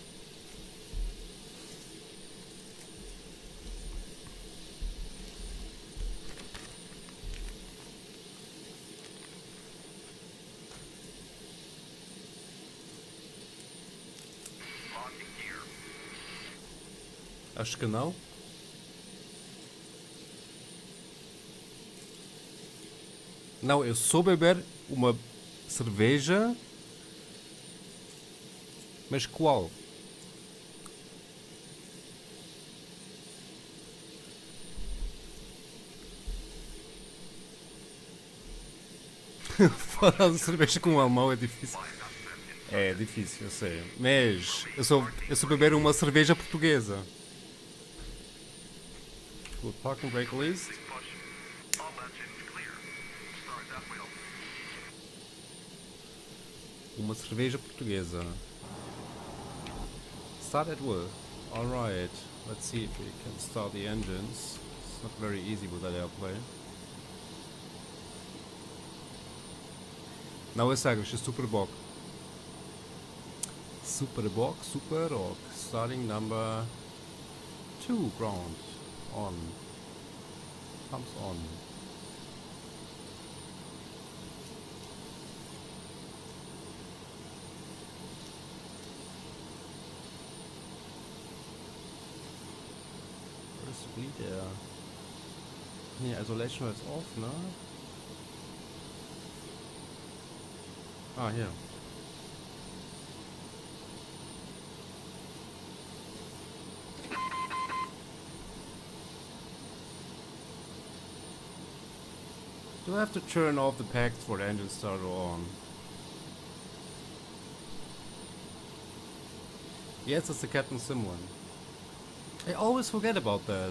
Speaker 5: Acho que não. Não, eu sou beber uma cerveja, mas qual? Falar de cerveja com um alemão é difícil. É difícil, eu sei. Mas eu sou, eu sou beber uma cerveja portuguesa. Good parking brake list. Uma cerveja portuguesa. Start at work. Alright. Let's see if we can start the engines. It's not very easy with that airplane. Não é sagres, é Superbock. Superbock, Superbock. Starting number two, ground. On. Pumps on. Where's the bleed air? Yeah, isolation is off, no? Ah, here. Do I have to turn off the packs for the engine starter on? Yes, it's the Captain Sim one. I always forget about that.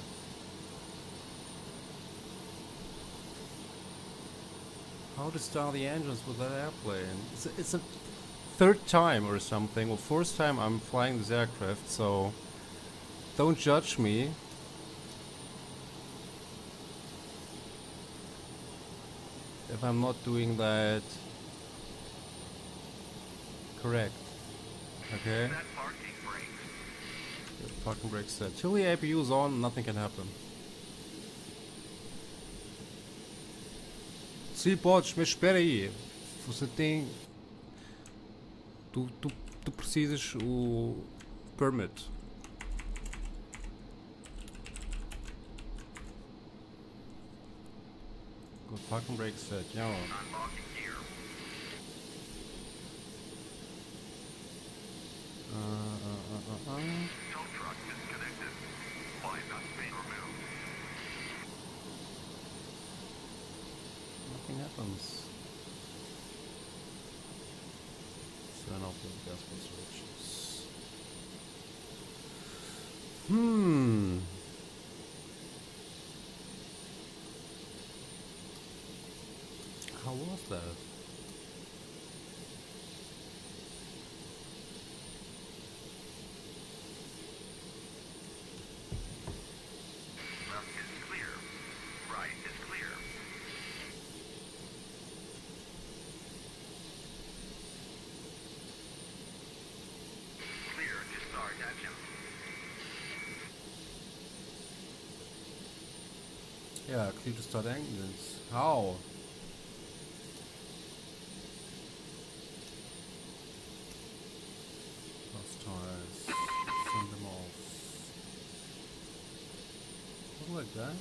Speaker 5: How to start the engines with that airplane? It's a, it's a third time or something, or fourth time I'm flying this aircraft, so don't judge me. If I'm not doing that correct. Okay? The parking brake set. Till the A P U is on, nothing can happen. Sim, podes, mas espera aí. Você tem... Tu, tu, tu precisas o permit. Good parking brake set, ja. Uh, uh, uh, uh, uh. Nothing happens. Turn off the gas switches. Hmm. How was that? Yeah, clear to start engines. How? Lost tires. Send them off. Something like that.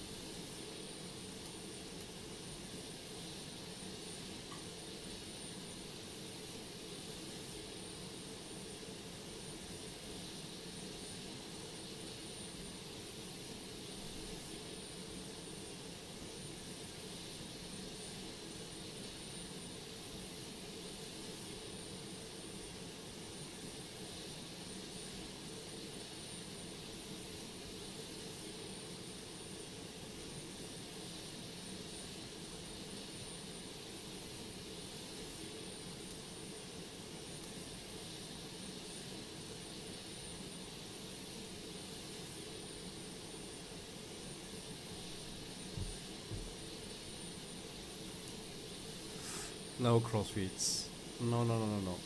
Speaker 5: No crossfeeds. No, no, no, no, no.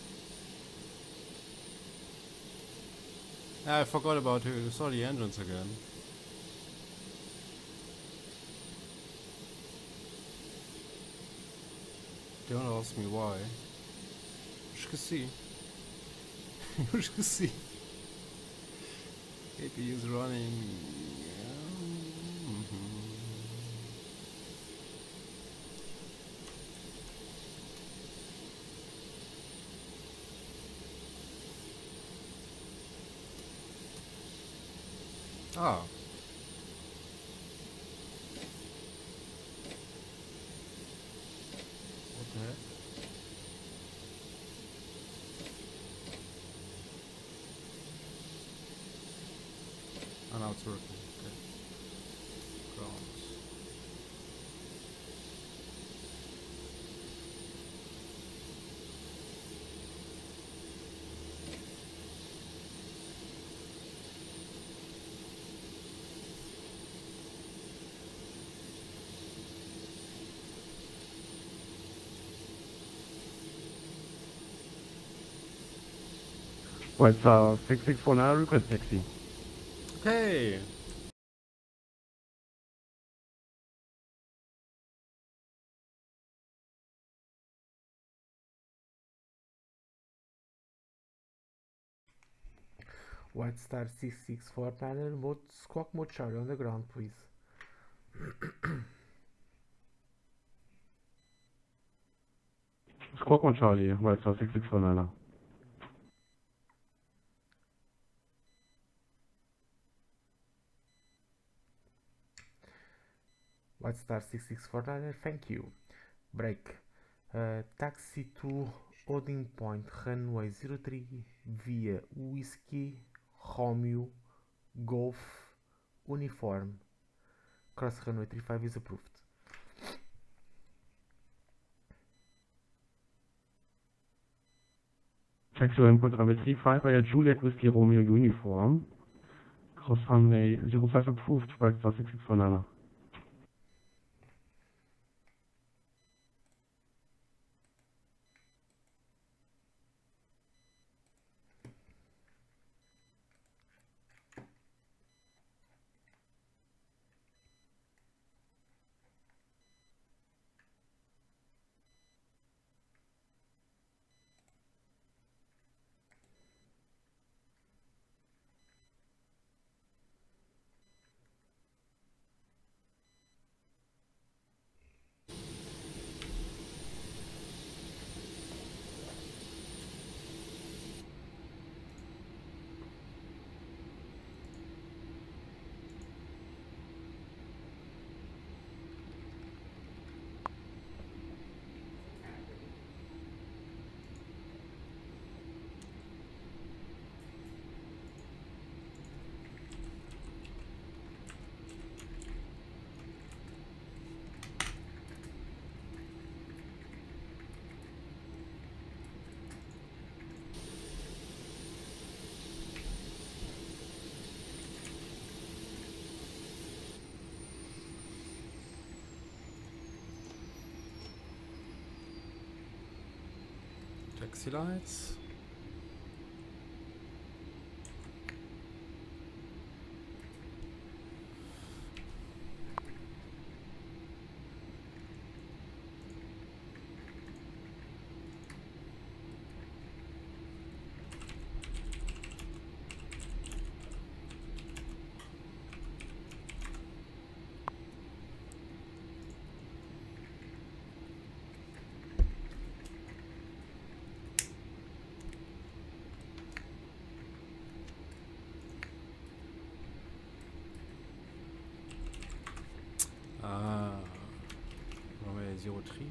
Speaker 5: Ah, I forgot about who saw the engines again. Don't ask me why. Eu esqueci. Eu esqueci. A P U is running. Mm-hmm. Ah. What the heck? Oh, now it's working. Okay. Ground.
Speaker 6: White Star six six four nine, request taxi.
Speaker 5: Okay.
Speaker 3: White Star six six four panel mode, squawk mode Charlie on the ground, please.
Speaker 6: Squawk on Charlie, White Star six six four nine.
Speaker 3: White Star six six four nine, thank you. Break. Uh, taxi to holding point runway zero three via Whiskey, Romeo, Golf, Uniform. Cross runway three five is approved.
Speaker 6: Taxi input runway three five via Juliet Whiskey Romeo Uniform. Cross runway zero five approved, White Star six six four nine.
Speaker 5: Taxi lights. Ah, runway zero three.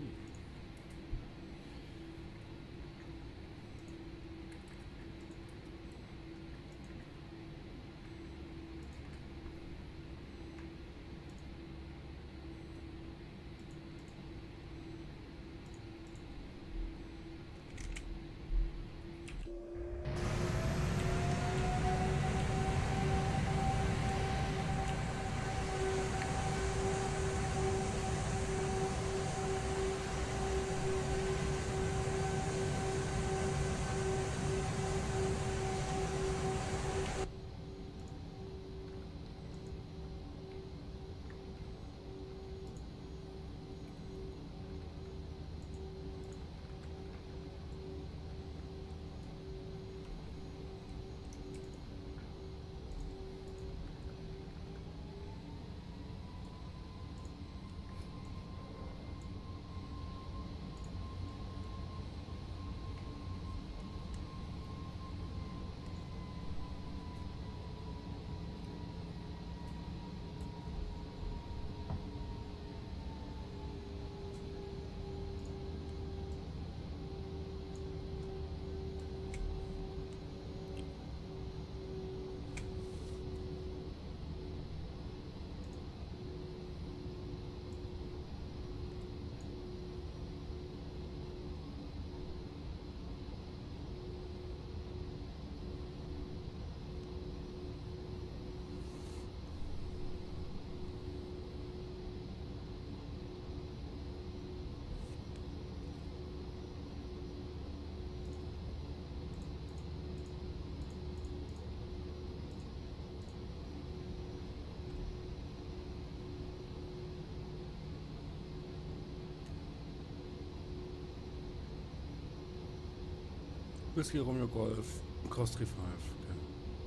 Speaker 5: Whiskey Romeo Golf, cross three five. Okay.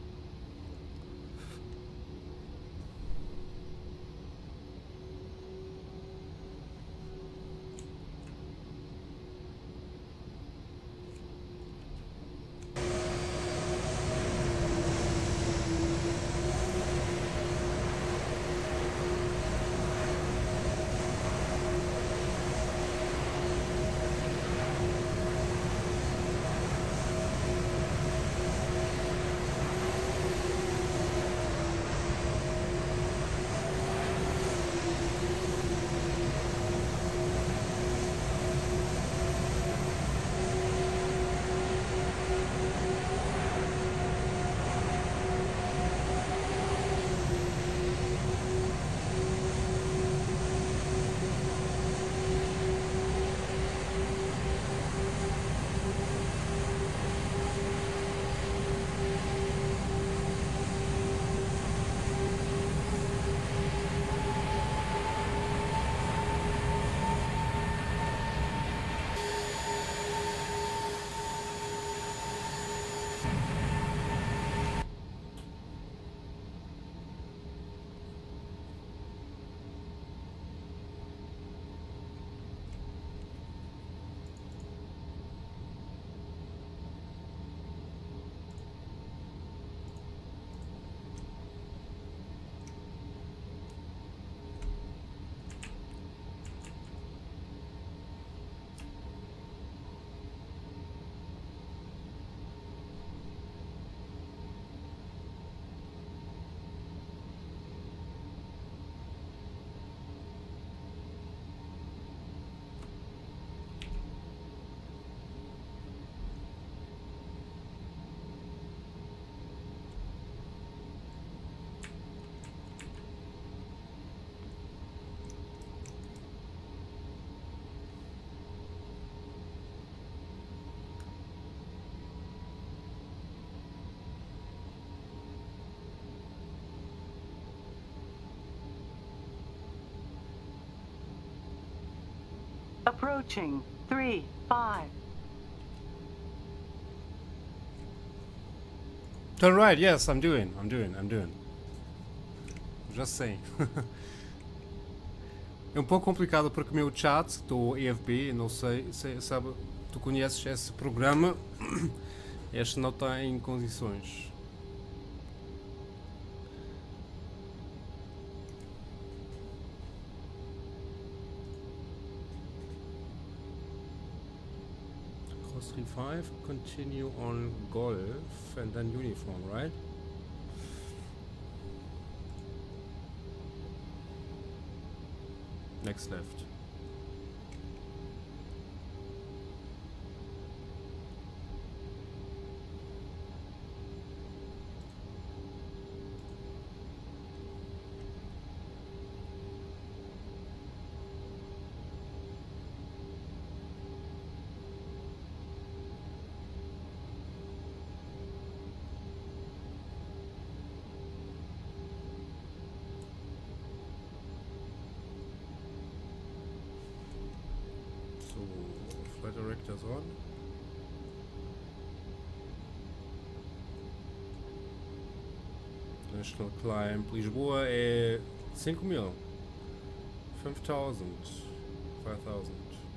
Speaker 1: Approaching. Three, five.
Speaker 5: Turn right, yes, I'm doing, I'm doing, I'm doing. Just saying. É um pouco complicado porque o meu chat do E F B, não sei se sabe, tu conheces esse programa, este não está em condições. Cross three five, continue on golf and then uniform, right? Next left. Flight directors on. National climb. Lisboa é cinco mil. five thousand. five thousand.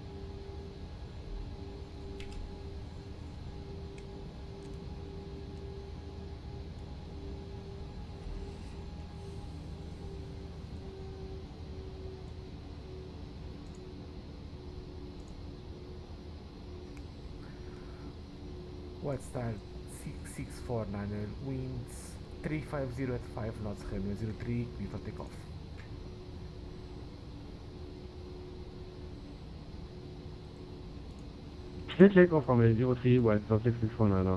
Speaker 3: White Star six six four niner, winds three five zero at five knots, runway zero three, clear for takeoff.
Speaker 6: Clear takeoff from a zero three, White Star six six four niner.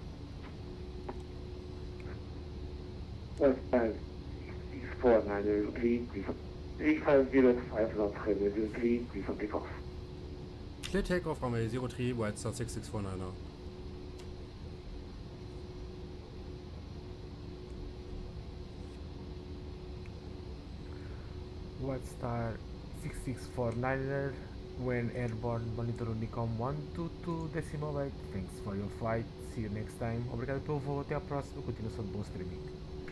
Speaker 2: White Star six four niner, three, three five zero at five knots, runway zero three, clear for takeoff.
Speaker 5: Clear takeoff from a zero three, White Star six six four niner.
Speaker 3: White Star six six four niner, When airborne, monitor Unicom one two two decimal eight. Thanks for your flight. See you next time. Obrigado pelo voo. Até a próxima. Continuação de bom streaming.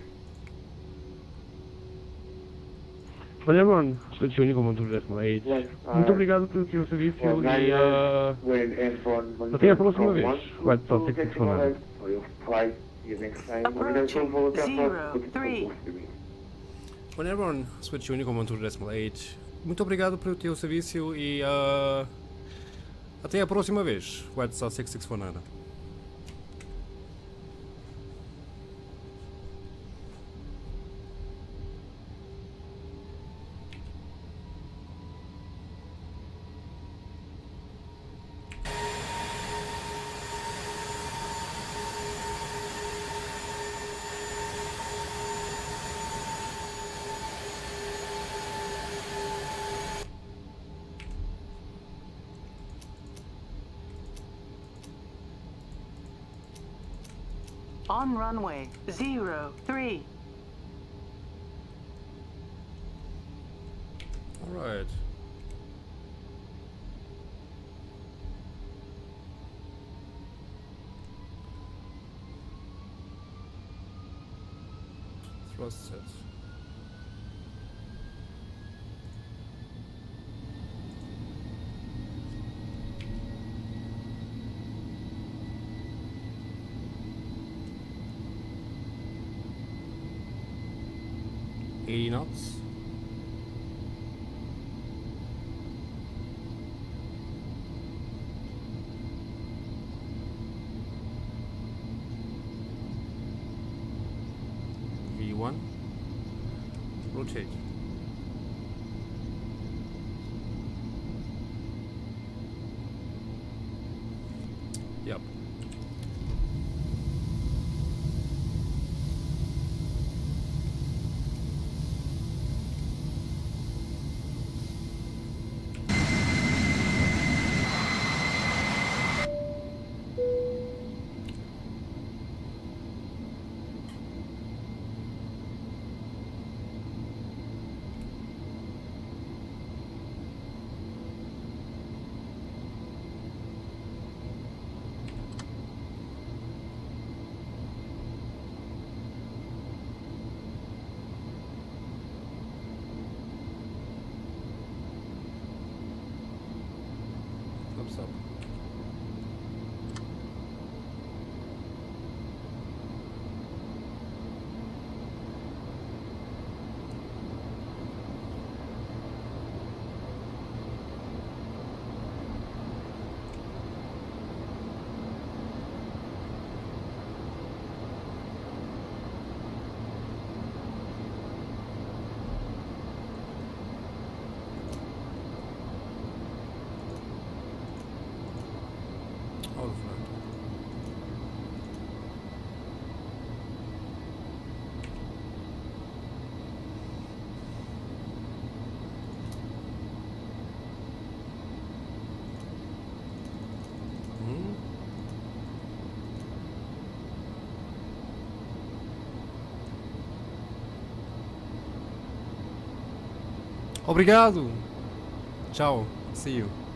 Speaker 6: Olha, mano, switch Unicom one two decimal eight. Muito obrigado pelo teu serviço e uh, até a próxima vez. White Star six six one nine.
Speaker 7: Approaching zero three.
Speaker 5: Whenever on switch Unicom one two decimal eight. Muito obrigado pelo teu serviço e uh, até a próxima vez. White Star six six one nine.
Speaker 7: On runway zero three.
Speaker 5: All right. Thrust set. eighty knots. V one. Rotate. Yep. Thumbs up. All of that. Hmm. Obrigado. Ciao. See you.